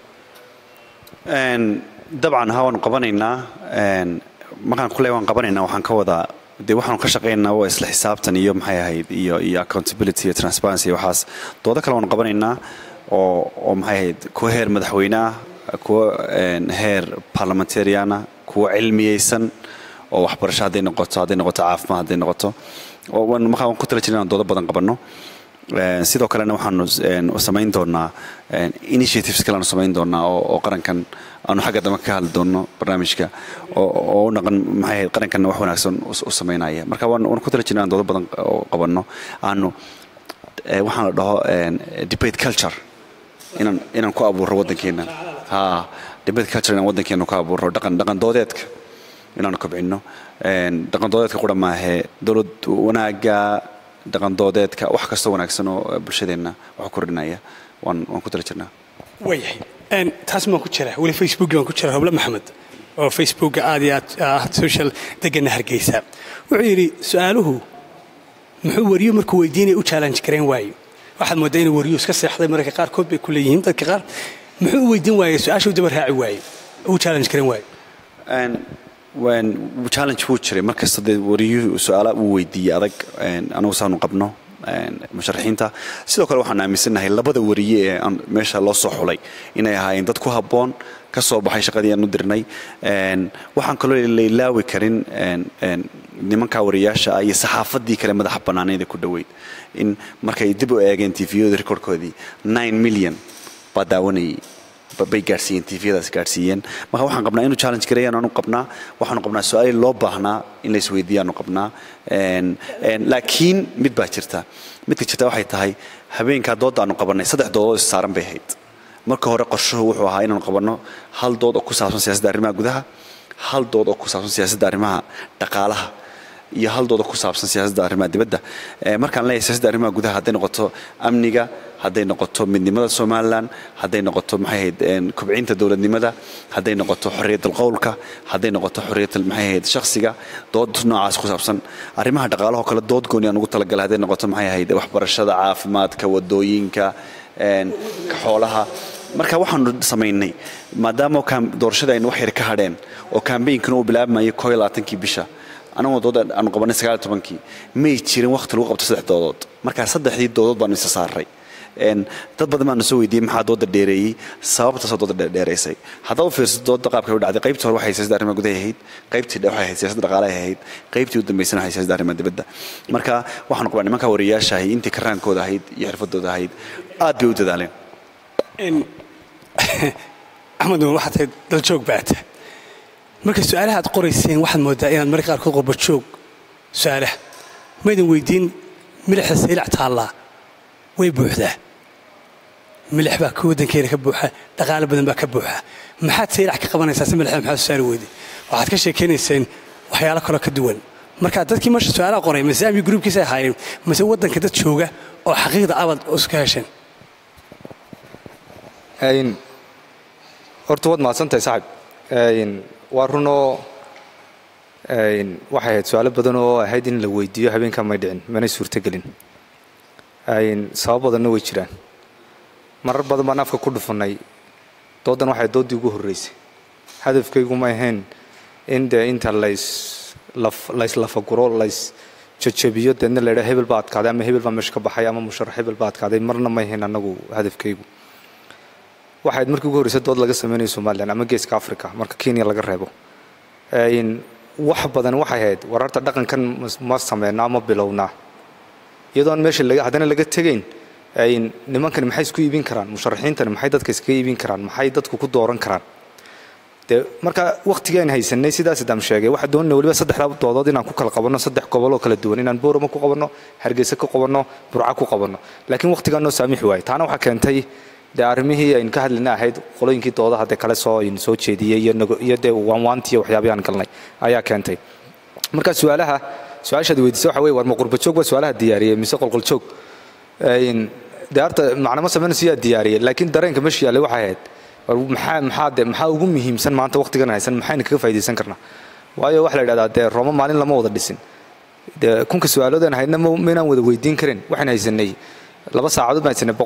dabcan haa waan qabanaynaa markaan kuley waan qabanaynaa waxaan ka wadaa dee waxaanu ka shaqaynaynaa waa isla xisaabtan iyo maxay ahayd iyo accountability iyo transparency waxaas doodo kale waan qabanaynaa oo maxay ahayd kuwa heer madaxweyne ah kuwa heer parliamentariana kuwa cilmiyeysan oo waxbarasho hadday noqoto caafimaad hadday noqoto markaan ku tala jirnaa doodo badan qabanno sidoo kalena waxaanu samayn doonaa initiatives kale aanu samayn doonaa oo qarankan aanu xagga dambe ka hadli doono barnaamijka oo u dhaqan maxay ahayd qarankanna wax wanaagsan u samaynaya marka waan ku tala jirnaa doodo badan oo qabanno aanu waxaan la dhaho debate culture inaan ku abuurro waddankeena debate culture inaan waddankeena ku abuurro dhaqan doodeedka inaanu kobcinno dhaqan doodeedka qura maahe dowlad wanaagga dhaqan doodeedka wax kastoo wanaagsan oo bulshadeenna wax kordhinaya waan ku tala jirnaa waayahay taas maan ku jira weli Facebook baan ku jira Hobla Maxamed oo Facebook aad iyo aad social degana Hargeysa wuxuu yiri su'aaluhu muxuu wariyo markuu weydiinay u challenge kareen waayo waxaad moodaa inuu wariyo iska seexday marka qaar kood bay ku leeyihiin dadka qaar muxuu weydiin waayay su'aashu daba raaci waayo u challenge kareen waayo when challenge wuu jiray markasta dee wariyuhu su'aala uu weydiiyay adag anagu saanu qabno musharaxiinta sidoo kale waxaan aaminsanahay labada wariye ee meesha loo soo xulay inay ahaayeen dad ku habboon ka soo baxay shaqadii aanu dirnay waxaan kaloo leelaawi karin nimanka wariyaasha iyo saxaafadii kale madaxa bannaaneed ku dhaweyd in markay dib u eegeen TV-yada recordkoodii 9 million baa daawanayay bay gaarsiiyeen TV-yadaas gaarsiiyeen marka waxaan qabnaa inuu challenge gareeyaan aanu qabnaa waxaanu qabnaa su'aalo loo baahnaa in la isweydiiyaanu qabnaa laakiin mid baa jirta midka jirta waxay tahay habeenka dood aanu qabanay 3 doodood saaran bay ahayd marka hore qorshuhu wuxuu ahaa inaanu qabanno hal dood oo ku saabsan siyaasadda arrimaha gudaha hal dood oo ku saabsan siyaasadda arrimaha dhaqaalaha iyo hal dood oo ku saabsan siyaasadda arrimaha dibadda markaan leeyahay siyaasadda arrimaha gudaha hadday noqoto amniga hadday noqoto midnimada Soomaaliland hadday noqoto maxay ahayd kubcinta dawladnimada hadday noqoto xorriyadda qowlka hadday noqoto xorriyadda maxay ahayd shakhsiga dood noocaas ku saabsan arrimaha dhaqaalaha kala dood gooni aan ugu talagalay hadday noqoto maxay ahayd waxbarashada caafimaadka wadooyinka xoolaha marka waxaanu sameynay maadaama doorashada ay wax yar ka hadheen oo campaign-kan uu bilaabmay 21 bisha anagoo dood aanu qabanay 19 may jirin waqti lagu qabto 3 doodood marka 3 doodood baan isa saaray dad badan baan soo weydiiyay maxaa dooda dheereeyay sababta soo dooda dheereysay haddaba fiirso dooda qaabka u dhacday qaybtii hore waxay siyaasadda arrimaha gudaha ahayd qaybtii dhexe waxay siyaasadda dhaqaalaha ahayd qaybtii u dambeysana waxay siyaasadda arrimaha dibadda marka waxaan qabnaa nimanka wariyaasha ahay intii karaankooda ahayd iyo xirfadooda ahayd aad bay u dadaaleen axmed waxaad tahay dal joog baata marka su'aalaha aad qorayseen waxaad moodaa inaad marka qaarkood qorbo joog su'aalaha maydin weydiin milixda saylac taallaa way buuxdaa milix baa ka waddankeena ka buuxa dhaqaale badan baa ka buuxa maxaad saylac ka qabanaysaa si milixda maxaad su'aal weydi waxaad ka sheekaynayseen waxyaalo kaloo ka duwan marka dadkii meesha su'aalaha qoray masaami groupkiisa ahaayeen mase waddanka dad jooga oo xaqiiqda abad iska hesheen horta waad mahadsantahay saaxib waa runoo waxay ahayd su'aalo badan oo ahayd in la weydiiyo habeenkaa may dhicin manay suurtagelin sabab badanna way jiraan marar badan baan afka ku dhufanay doodan waxay doodii ugu horreysay hadafkaygu ma ahayn in dee inta layslafaguro lays jajabiyo deedna la yidhaha hebel baa adkaaday ama hebel baa meesha ka baxay ama musharax hebel baa adkaaday marna ma ahayn annagu hadafkaygu waxayd markii ugu horreysay dood laga samaynayo Soomaaliland ama geeska Afrika marka Kenya laga reebo wax badan waxay ahayd wararta dhaqankan ma sameeyna ama bilowna iyadoon meesha haddana laga tegayn nimankan maxay isku iibin karaan musharaxiintan maxay dadka iska iibin karaan maxay dadku ku dooran karaan marka waqtigaan haysanay sidaas idam sheegay waxa doonay waliba 3 doodood inaan ku kala qabanno 3 gobol oo kala duwan inaan Boorama ku qabanno Hargeysa ku qabanno Burca ku qabanno laakiin waqtigaan noo saamix waayay taana waxa keentay arrimihii ay ka hadlina ahayd qolooyinkii doodaha hadda kala soo jeediyay iyo waanwaantii waxyaabaha aan galnay ayaa keentay marka su'aashaad weydiisay waxa weeye war ma qurba joog ba su'aalaha diyaariyay mise qolqol joog daarta macluumaad sameynaysa diyaariyay laakiin dareenka meesha yaallay waxa ahayd maxaa ugu muhiimsan maanta waqtigan haysan maxayna kaga faa'iideysan karnaa waayo waxa la yiraahdaa Roma maalin lama wada dhisin kunka su'aaloodaan hayna ma inaan wada weydiin karin waxaan haysanay 2 saacadood baan haysanay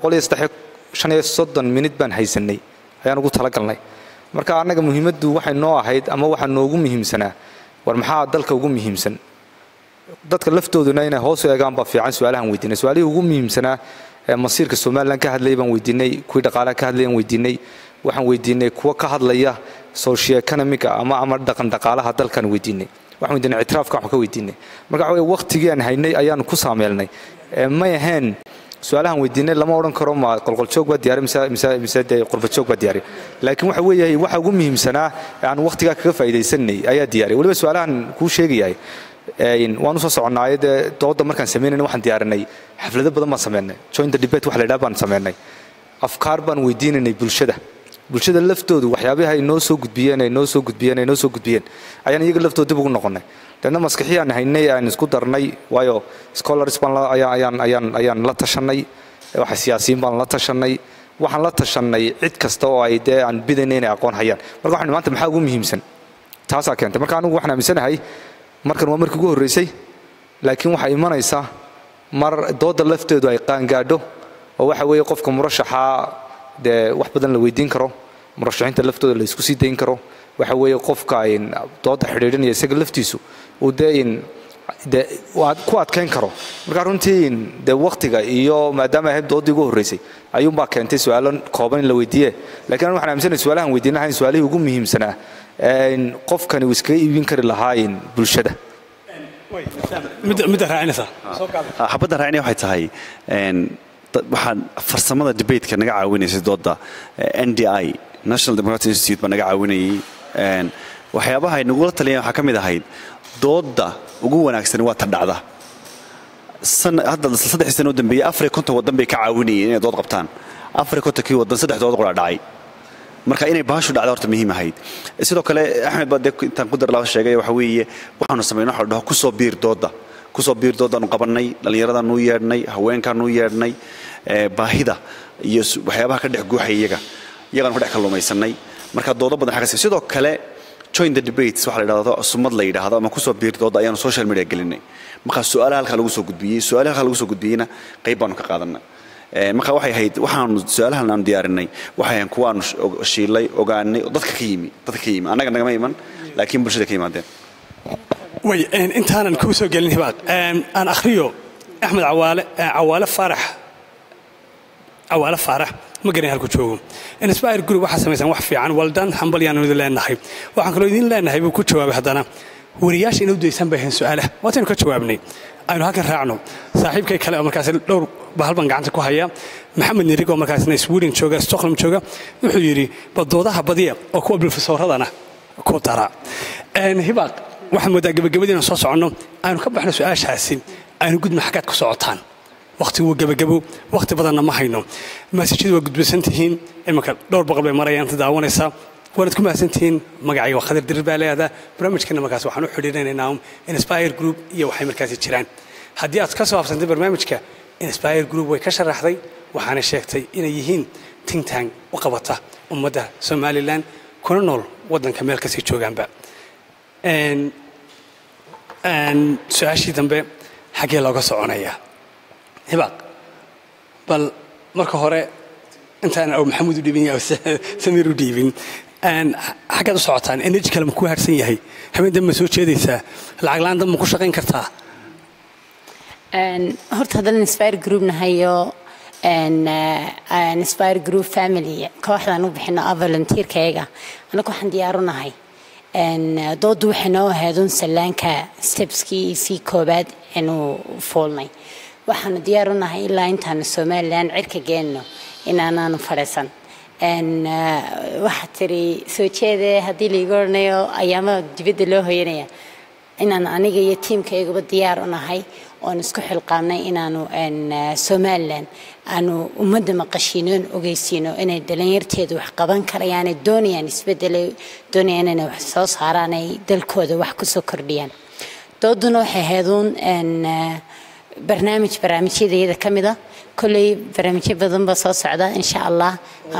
135 minute baan haysanay ayaan ugu talagalnay marka anaga muhiimaddu waxay noo ahayd ama waxa noogu muhiimsanaa war maxaa dalka ugu muhiimsan dadka laftooduna inay hoos u eegaan ba fiican su'aalahan weydiinay su'aalihii ugu muhiimsanaa masiirka Soomaaliland ka hadlay baan weydiinay kuwii dhaqaalaha ka hadlayaan weydiinay waxaan weydiinay kuwa ka hadlaya socio-economic ama dhaqan dhaqaalaha dalkan weydiinay waxaan weydiinay ictiraafka wax ka weydiinay marka waxa waqtigii aan haynay ayaan ku saameelnay ma yahayn su'aalahan weydiinay lama oran karo ma qolqol joog ba diyaar mise qurba joog ba diyaar laakiin waxa weeyahay waxa ugu muhiimsanaa aan waqtiga kaga faa'iideysanay ayaa diyaar waliba su'aalahan ku sheegayay waan soo soconay dooda markaan sameynay waxaan diyaarinay xaflado badan ma sameynay join the debate wax la yiraahdo baan sameynay afkaar baan weydiinay bulshada laftoodu waxyaabaha ay noo soo gudbiyeen ayaan iyaga laftooda dib ugu noqonay dadna maskaxiyaan haynay aan isku darnay waayo scholars baan ayaan la tashanay waxa siyaasiyiin baan la tashanay waxaan la tashanay cid kasta oo ay aan bidaynay aqoon hayaan marka waxaan maanta maxaa ugu muhiimsan taasa keentay marka anigu waxaan aaminsanahay markan waa markii ugu horreysay laakiin waxa imanaysa mar dooda lafteedu ay qaan gaadho oo waxa weeye qofka murashaxa wax badan la weydiin karo murashaxiinta laftooda la isku sii dayn karo waxa weeye qofka ay dooda xiriirinaya isaga laftiisu oo de waad ku adkeyn karo marka runtii de waqtiga iyo maadaama ay doodii ugu horeysay ayuun baa keentay su'aalo kooban in la weydiiyay laakiin waxaan aaminsanahay su'aalahan weydiinahay su'aalihii ugu muhiimsanaa qofkani uu iska iibin kari lahaa bulshada mid raacinaysa xabadda raacinaya waxay tahay waxaan farsamada debate-ka naga caawinaysay dooda NDI National Democratic Institute baa naga caawinayay waxyaabaha ay nagula taliyeen waxaa ka mid ahayd dooda ugu wanaagsan waa tan dhacda hadda 3 sano dambeeyay 4 wadan bay ka caawinayeen inay dood qabtaan 4 kii wadan 3 dood qora dhacay marka inay baashu dhacdo horta muhiim ahayd sidoo kale Axmed baa intaan ku dar laba sheegay waxa weeye waxaanu sameeynaa waxa dhaho ku soo biir doodan qabanay dhalinyarada noo yeedhnay haweenka noo yeedhnay baahida iyo waxyaabaha ka dhex guuxay iyagaan ku dhex kalluumaysanay marka doodo badan xaga sidoo kale join the debates waxa la yiraahdo sumad la yiraahdo ama ku soo biir dooda ayaan social media gelinay marka su'aalaha halka lagu soo gudbiyayna qayb baan ka qaadanay marka waxay ahayd waxaan su'aalahan aan diyaarinay waxaan kuwaan shiilay ogaanay dadka ka yimi anaga nagama iman laakiin bulshada ka yimaadeen way intaanan ku soo gelin hibaad aan akhriyo Axmed Cawaale Faarax ma garan halku joogo Inspire Group waxa sameeysan wax fiican waldan hambaliyaan idin leenahay waxaan kaloo idin leenahay buu ku jawaabay haddana wariyaasha inuu deysan baahan su'aalaha waatan ka jawaabnay aynu halkan raacno saaxiibkay kale oo markaas dhowr bahalban gacanta ku haya Maxamed Nirigo markaasna Sweden jooga Stockholm jooga wuxuu yiri badoodaha badiya oo kuwa bilfisooradana ku dara hibaaq waxaan moodaa gabagabadina soo socono aynu ka baxno su'aashaasi aynu gudma xagaad ku socotaan waqti uu gabagabo waqti badanna ma hayno message-du waa gudbisantihiin imaka dhowr boqol bay marayaan daawanaysa waad ku maasantihiin magacayga waa Khadir Dirir baa leeyahay barnaamijkana markaas waxaan u xiriirinaynaa Inspire Group iyo waxay markaas jiraan haddii aad ka soo afsantay barnaamijka Inspire Group way ka sharaxday waxaana sheegtay inay yihiin think tank u qabata ummadda Somaliland kuna nool wadanka meel kasii joogaanba su'aashii dambe xagee looga soconaya hibaaq bal marka hore intaan oo Maxamed u dhibin yahay Samir u dhibin xagad u socotaan energy kale ma ku harsan yahay habeen dambe soo jeedaysaa lacag laan dambe ku shaqayn kartaa horta hadan Inspire Group nahayo Inspire Group family kooxdan u bixino volunteer-kayga anagu waxaan diyaar u nahay doodu waxay noo ahaydun salaanka stepskii fi koobaad inuu foolnay waxaan diyaar u nahay ilaa intaan Soomaaliland cirka geenno inaanaan fadhiisan waxa tiri soo jeeday hadii la igornayo ayaama dibadda loo hoyanaya inaan aniga iyo teamkayga diyaar u nahay oo isku xilqaamnay inaanu Soomaaliland aanu ummadda maqashiinoon ogeysiino inay dhalinyarteedu wax qaban karayaan doonayaan isbedel doonayaan inay wax soo saaraan ay dalkooda wax ku soo kordhiyaan dooduna waxay heedoon barnaamijyada kamida kulay barnaamijyo badan ba soo socda insha Allah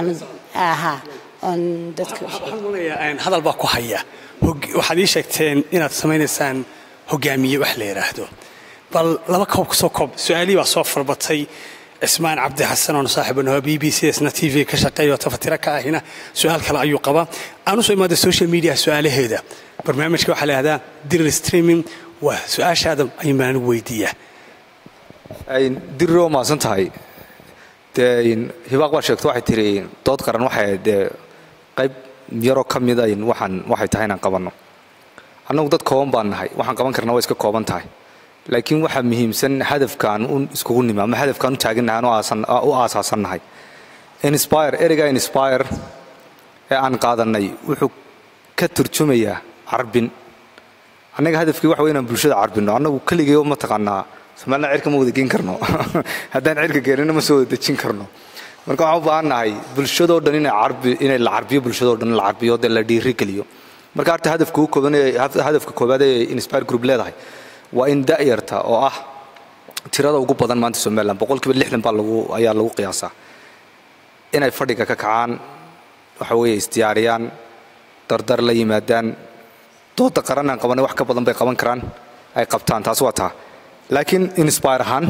aan dadku hadal baa ku haya waxaad ii sheegteen inaad samaynaysaan hogaamiye wax la yiraahdo bal laba koob soo koob su'aali baa soo farbatay Ismaan Cabdi Xasan oo saaxiibana BBC isna TV ka shaqeeyo tafatira ka ahina su'aal kale ayuu qaba aanu soo imaada social media su'aalaheeda barnaamijka waxa la yiraahdaa digital streaming waa su'aashaada ay maan weydiiyaa ay dirro ma santahay hibaaq waa sheegto waxay tiri dood qaran waxay qayb yaro kamida in waxay tahay inaan qabano annagu dad kooban baan nahay waxaan qaban karnaa way iska kooban tahay laakiin waxa muhiimsan hadafkaan iskugu nimaamo hadafkaan u taaganahay oo aasaasannahay Inspire ee aan qaadanay wuxuu ka turjumayaa carbin annaga hadafkii waxa weeyaan bulshada carbino annagu kaligay oo ma taqaanaa Soomaaliland cirka ma wada geen karno haddaan cirka geenina ma soo dejin karno marka waxaan u baahanahay bulshada oo dhan inay la carbiyo bulshada oo dhan la carbiyo oo la dhiiri geliyo marka arta hadafka koobaad ee Inspire Group leedahay waa in da'yarta oo ah tirada ugu badan maanta Soomaaliland 60% baa ayaa lagu qiyaasaa inay fadhiga ka kacaan waxa weeye istiyaariyaan dardar la yimaadaan dooda qaran aan qabanay wax ka badan bay qaban karaan ay qabtaan taas waa taa laakiin Inspire ahaan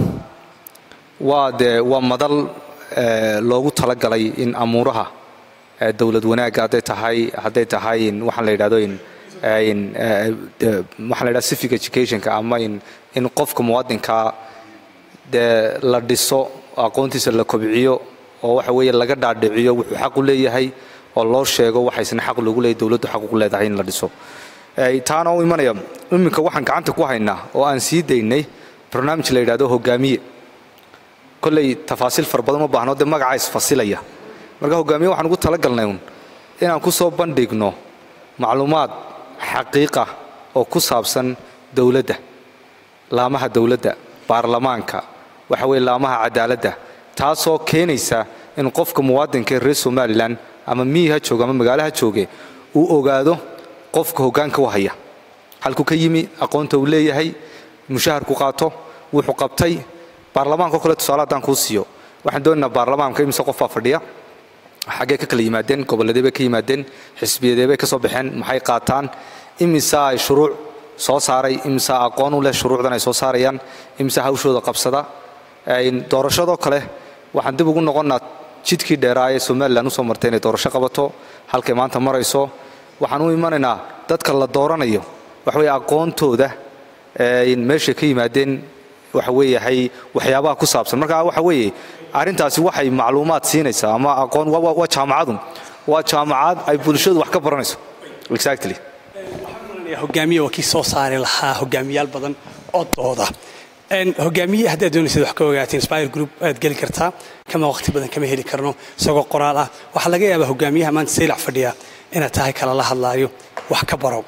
waa madal loogu talagalay in amuuraha dawlad wanaagga hadday tahay waxaan la yiraahdo in waxaa la yidhaha civic educationka ama in qofka muwaadinka dee la dhiso aqoontiisa la kobciyo oo waxa weeye laga dhaadhiciyo wuxuu xaq u leeyahay oo loo sheego waxaysna xaq loogu leeyahay dawladdu xaq ugu leedahay in la dhiso taana u imanaya iminka waxaan gacanta ku haynaa oo aan sii daynay barnaamij la yidhaahdo hogaamiye kolley tafaasiil fara badan ma baahno dee magacaa isfasilaya marka hogaamiye waxaan ugu talagalnay inaan ku soo bandhigno macluumaad xaqiiqa oo ku saabsan dawladda laamaha dawladda baarlamaanka waxa weeye laamaha cadaaladda taasoo keenaysa in qofka muwaadinka reer Somaliland ama miyaha jooga ama magaalaha jooge uu ogaado qofka hoggaanka u haya halku ka yimi aqoonta uu leeyahay mushahar ku qaato wuxuu qabtay baarlamaanka kale tusaale hadaan ku siiyo waxaan doonaynaa baarlamaanka imisa qof fadhiya xagee ka kala yimaadeen gobolladeeba ka yimaadeen xisbiyadeeba ka soo baxeen maxay qaataan imisa ay shuruuc soo saaray imisa aqoon u leh shuruucdan ay soo saarayaan imisa hawshooda qabsada doorashado kale waxaan dib ugu noqonnaa jidkii dheeraayay Somaliland u soo martay inay doorasho qabato halkay maanta marayso waxaan u imanaynaa dadka la dooranayo wax way aqoontooda in meesha ka yimaadeen waxa weeyahay waxyaabaha ku saabsan marka waxa weeye arintaasi waxay macluumaad siinaysaa ama aqoon waa jaamacad ay bulshadu wax ka baranayso exactly hogaamiye waa kii soo saari lahaa hogaamiyaal badan oo dooda hogaamiye haddaad doonaysid wax ka ogaatiin Inspire Group aad geli kartaa kama waqti badan kama heli karno isagoo qoraal ah waxa laga yaabaa hogaamiyaha maanta saylac fadhiya inaad tahay kala la hadlaayo wax ka baro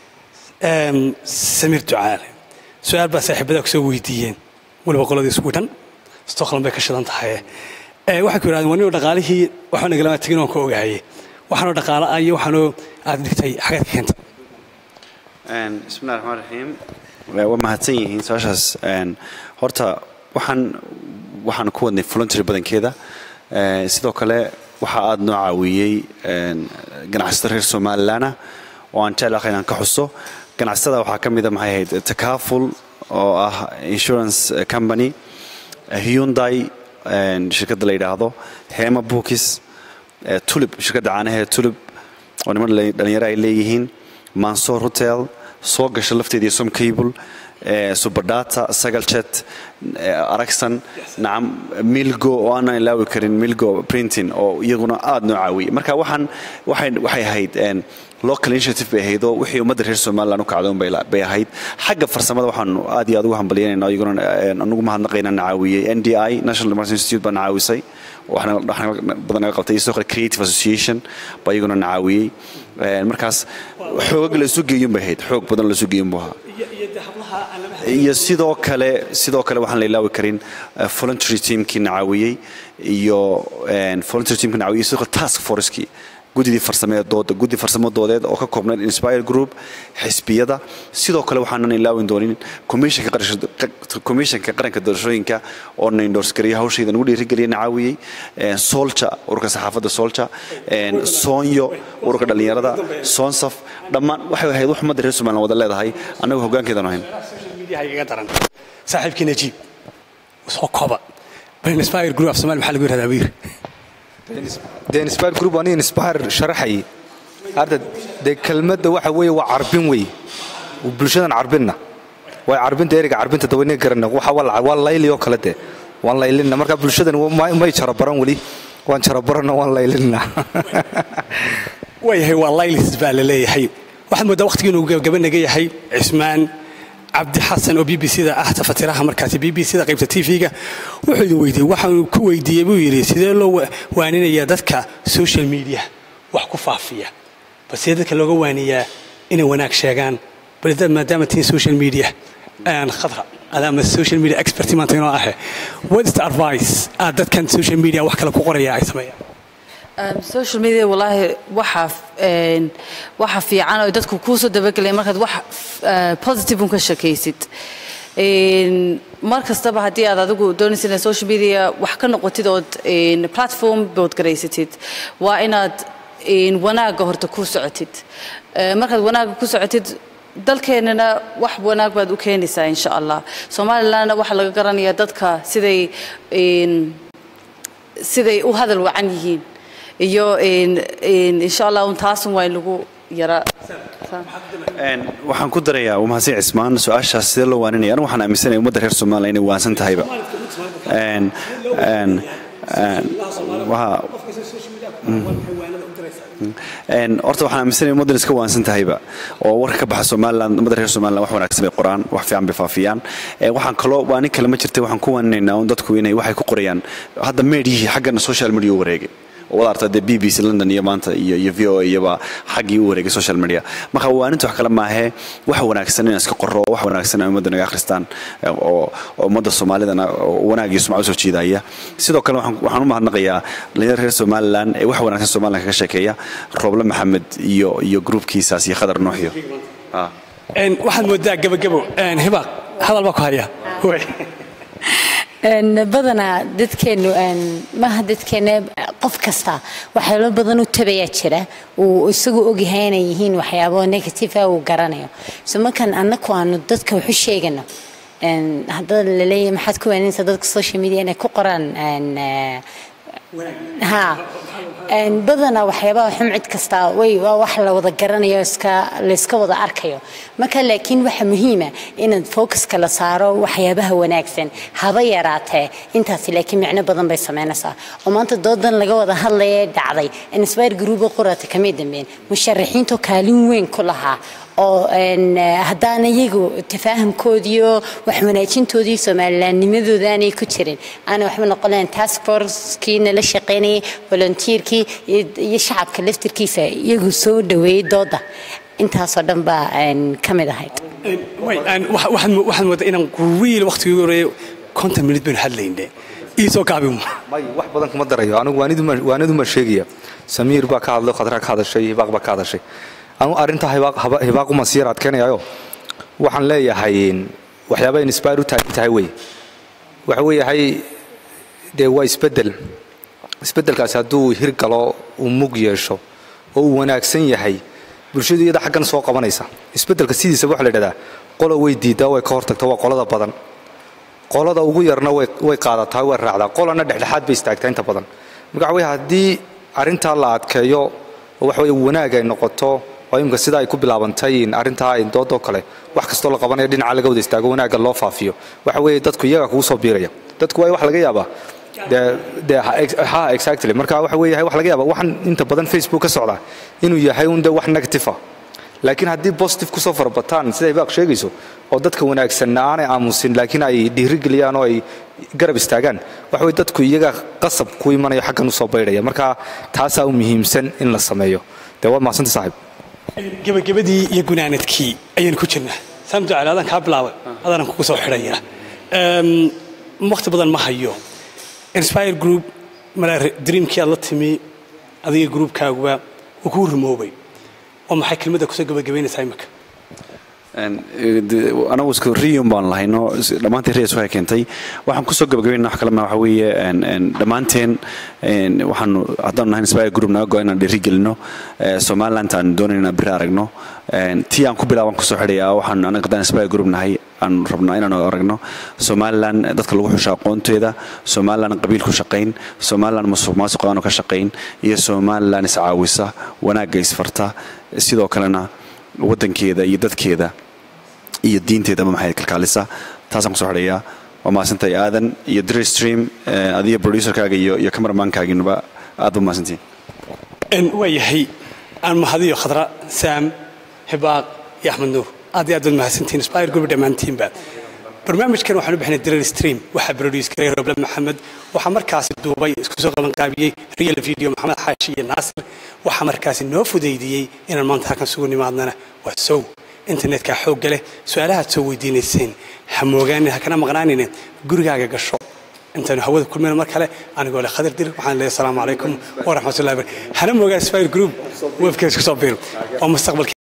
Samir Ducaale su'aal baa saaxiibada ku soo weydiiyeen waliba qoladii Sweden Stockholm bay ka shidan tahay waxa ku yiraahdeen wani dhaqaalihii waxaan nagala tagin oo ka ogaayay waxaan dhaqaale ayo waxaan aad dhigtay xagad keenta bismillaahir rahmaanir rahiim waa mahadsan yihiin su'aashaas horta waxaan ku wadnay voluntary badankeeda sidoo kale waxa aad noo caawiyay ganacsatada reer Somaliland oo aan jeclahay inaan ka xuso ganacsatada waxaa ka mid ah maxay ahayd Takaful oo ah insurance company Hyundai shirkadda la yiraahdo Hema Books Tulip shirkadda caanaha Tulip oo niman dhalinyaro ay leeyihiin Mansour Hotel soo gashay lafteedii Som Cable Superdata Sagalchat Araxan naam Milgo oo aan ilaawi karin Milgo Printing oo iyaguna aad noo caawiyay marka waxay ahayd local initiative bay ahayd oo wixii ummadda reer Somaliland u kacdoon bay ahayd xagga farsamada waxaan aad iyo aad ugu hambalyeynaa iyaguna anugu mahadnaqaynaa caawiyay NDI National Democracy Institute baan caawisay waxaan badan ay qabtay isoo Creative Association bay iyaguna caawiyay markaas xoog la isu geeyin bay ahayd xoog badan la isu geeyin buu iyo sidoo kale waxaan la ilaawi karin voluntary teamkii caawiyay iyo voluntary teamkii caawiyay sidoo task force-kii guddi farsamadoodeed oo ka koobnay Inspire Group xisbiyada sidoo kale waxaan ilaawin doonin commissionka qaranka doorashooyinka oo endorse gareeyay hawsheedan ugu dhiirigeliyay caawiyay Solcha ururka saxaafadda Solcha Sonyo ururka dhalinyarada Sonsaf dhammaan waxay ahayd wax ummadda reer Somaliland wada leedahay anagu hoggaankeedan ahayn media iga daran saaxiibkii Najiib soo kooba Inspire Group Soomaaliya waxa lagu yiraahdaa wiir The Inspire Group ani Inspire sharaxay arda de kelmadda waxa weeye waa carbin weey bulshadan carbinna way carbinta eriga carbinta daweynay garana waxa waa layli oo kala de waan laylina marka bulshadan may jarabaran wali waan jarabarana waan laylina way waa layli baa la leeyahay waxa muddo waqtigiina uu gabanaga yahay Cismaan Abdi Xasan oo BBC-da ah tafatiraha markaas BBC-da qaybta TV-ga wuxuu weydiiyay waxaan ku weydiiyay buu yiri sidee loo waaninayaa dadka social media wax ku faafiya bas dadka looga waaniyaa inay wanaag sheegaan balse maadaama tiin social media aan khadra adama social media expert ma tahay ah what is the advice dadkan social media wax kala ku qoraya ay sameeyaan social media wallahi waxa fiican oo dadku ku soo dabagalay markaad wax positive ka shaqeysid markastaba hadii aad adigu doonaysid social media wax ka noqotid oo platform board gareysatid waa inaad wanaaga horta ku socotid markaad wanaaga ku socotid dalkeenana wax wanaag baad u keenaysaa insha Allah Soomaaliland waxa laga garanayaa dadka siday u hadal wacan yihiin iyo insha Allah un taas way lagu yara waxaan ku darayaa umahadsan cismaan su'aashaas sidee loo waaninaya anigu waxaan aaminsanahay ummadda reer Soomaaliya inay waansan tahayba horta waxaan aaminsanahay ummaddan iska waansan tahayba oo warka ka baxa Soomaaliland ummadda reer Soomaaliland wax wanaagsan bay qoraan wax fiican bay faafiyaan waxaan kaloo waanin kale ma jirtay waxaan ku waaninaynaa dadku inay waxay ku qorayaan hadda media xaggana social media wareegay wadaarta BBC London iyo maanta iyo VOA iyaba xaqii u wareegay social media marka waanintu wax kale ma aha wax wanaagsan in iska qorro wax wanaagsan ay ummadda naga akhristaan oo ummadda Soomaalidana wanaagiisu ma soo jiidaya sidoo kale waxaan u mahadnaqayaa dhalinyarada reer Somaliland ee wax wanaagsan Soomaaliland kaga sheekeeya Roble Maxamed iyo groupkiisaas iyo Khadar Nuuxiyo waxaad moodaa gabagabo hibaaq hadal ba ku haya badana dadkeenu maaha dadkeena qof kasta waxyaalo badan u tabaya jira oo isagu og yahay inay yihiin waxyaabo negative ah oo garanayo soo markan annagu aanu dadka wax u sheegano hadda la leeyahay maxaad ku wanaagsan dadka social media inay ku qoraan badana waxyaabaha xumcid kasta way wax la wada garanayo la iska wada arkayo marka laakiin waxa muhiim ah in focus kala saaro waxyaabaha wanaagsan haba yaraatee intaas laakiin macna badan bay sameynaysaa oo maanta doodan laga wada hadlay dhacday Inspire Group qorata kamid dambeyn musharaxiinta kaalin weyn ku lahaa oo haddana iyagu tafaahumkoodiyo wax wanaajintoodii Soomaalilandnimadooda aanay ku jirin ana waxba noqoleen task force kiina la shaqeynay volunteerkii iyo shacabka laftirkiisa iyagu soo dhaweeyay dooda intaas oo dhan baa kamid ahayd waxaan wada inaan wiil waqtigii horeeyay 50 minute baan hadlaynay isoo kaabimo may wax badan kuma darayo anigu waanidu ma sheegaya Samiir baa ka hadlay Khadra ka hadashay Hibaaq baa ka hadashay anu arinta hibaaq uma siiraad keenayo waxaan leeyahay waxyaabo Inspire u tahay way waxa weeyahay waa isbedelkaas hadduu hirgalo uu mug yeesho oo uu wanaagsan yahay bulshadu iyada xaggan soo qabanaysa isbedelka sidiisa wax la yiraahdaa qolo way diidaa way ka hortagtaa waa qolada badan qolada ugu yarna way qaadataa way raacdaa qolana dhexdhexaad bay istaagtaa inta badan marka way haddii arinta la adkeeyo wax way wanaag ay noqoto oo imka sida ay ku bilaabantay in arinta ay doodo kale wax kasto la qabanayo dhinaca laga wada istaago wanaaga loo faafiyo waxa weey dadku iyaga kugu soo biiraya dadku way wax laga yaabaa exactly marka waxa weey wax laga yaabaa waxan inta badan Facebook ka socda inuu yahay unda wax negative ah laakiin haddii positive ku soo farbataan sida ay baaq sheegayso oo dadka wanaagsan aanay aamusin laakiin ay dhiirigeliyaan oo ay garab istaagaan waxa weey dadku iyaga qasab ku imanayo xaggan u soo baydhaya marka taas aa muhiimsan in la sameeyo waa maasanta saaxiib gabagabadii iyo gunaanadkii ayaan ku jirnaa samdu calaadan ka bilaabay adan ku soo xidhaya waqti badan ma hayo Inspire Group mala dreamkii la timi adiga groupkaaguba uu ku rumoobay oo maxay kelmadda ku soo gabagabeynaysaa imika anagu isku riyon baan lahayno dhamaantii rees waxay keentay waxaan ku soo gabagabeynaa wax kale ma waxa weeye dhamaanteen waxaan haddaan nahay Inspire Group naga go'ayna dhiirigelino Somaliland aan doonayna bir aragno tii aan ku bilaaban ku soo xidhayaa waxaan anaga haddaan Inspire Group nahay aan rabnaa inaan aragno Somaliland dadka lagu xushaa aqoonteeda Somaliland qabiil ku shaqeyn Somaliland musuqmaasuq aan ka shaqeyn iyo Somaliland iscaawisa wanaaga isfarta sidoo kalena wadankeeda iyo dadkeeda iyo diinteeda ma maxay kalkaalisa taasaan ku soo xidhayaa waa maasantay aadan iyo Drestream adiga producerkaaga iyo cameraman-kaagiiba aad u maasantiin waayahay aan mahadiyo Khadra Sam Hibaaq iyo Axmed Nuur aad mahadsantiin Inspire Group dhamaantiinba barnaamijkan waxaan u bixinay Drestream waxa produce kareey Roble Maxamed waxa markaas duubay isku soo qaban qaabiyay real video Maxamed Xaashi iyo Naasir waxa markaas noo fudeydiyay inaan maanta halkan sugu nimaadnana waa soo internetka xoog leh su'aalaha soo weydiinayseen hamoogaanina kana maqnaanina gurigaaga gasho intaan hawada kulmeen mar kale anigoo la Khadar dir waxaan leeyahay assalaamu calaykum wa rahmatullaahi wa barakaatuh hana moogaa Inspire Group webkiisa soo biiro oo mustaqbalka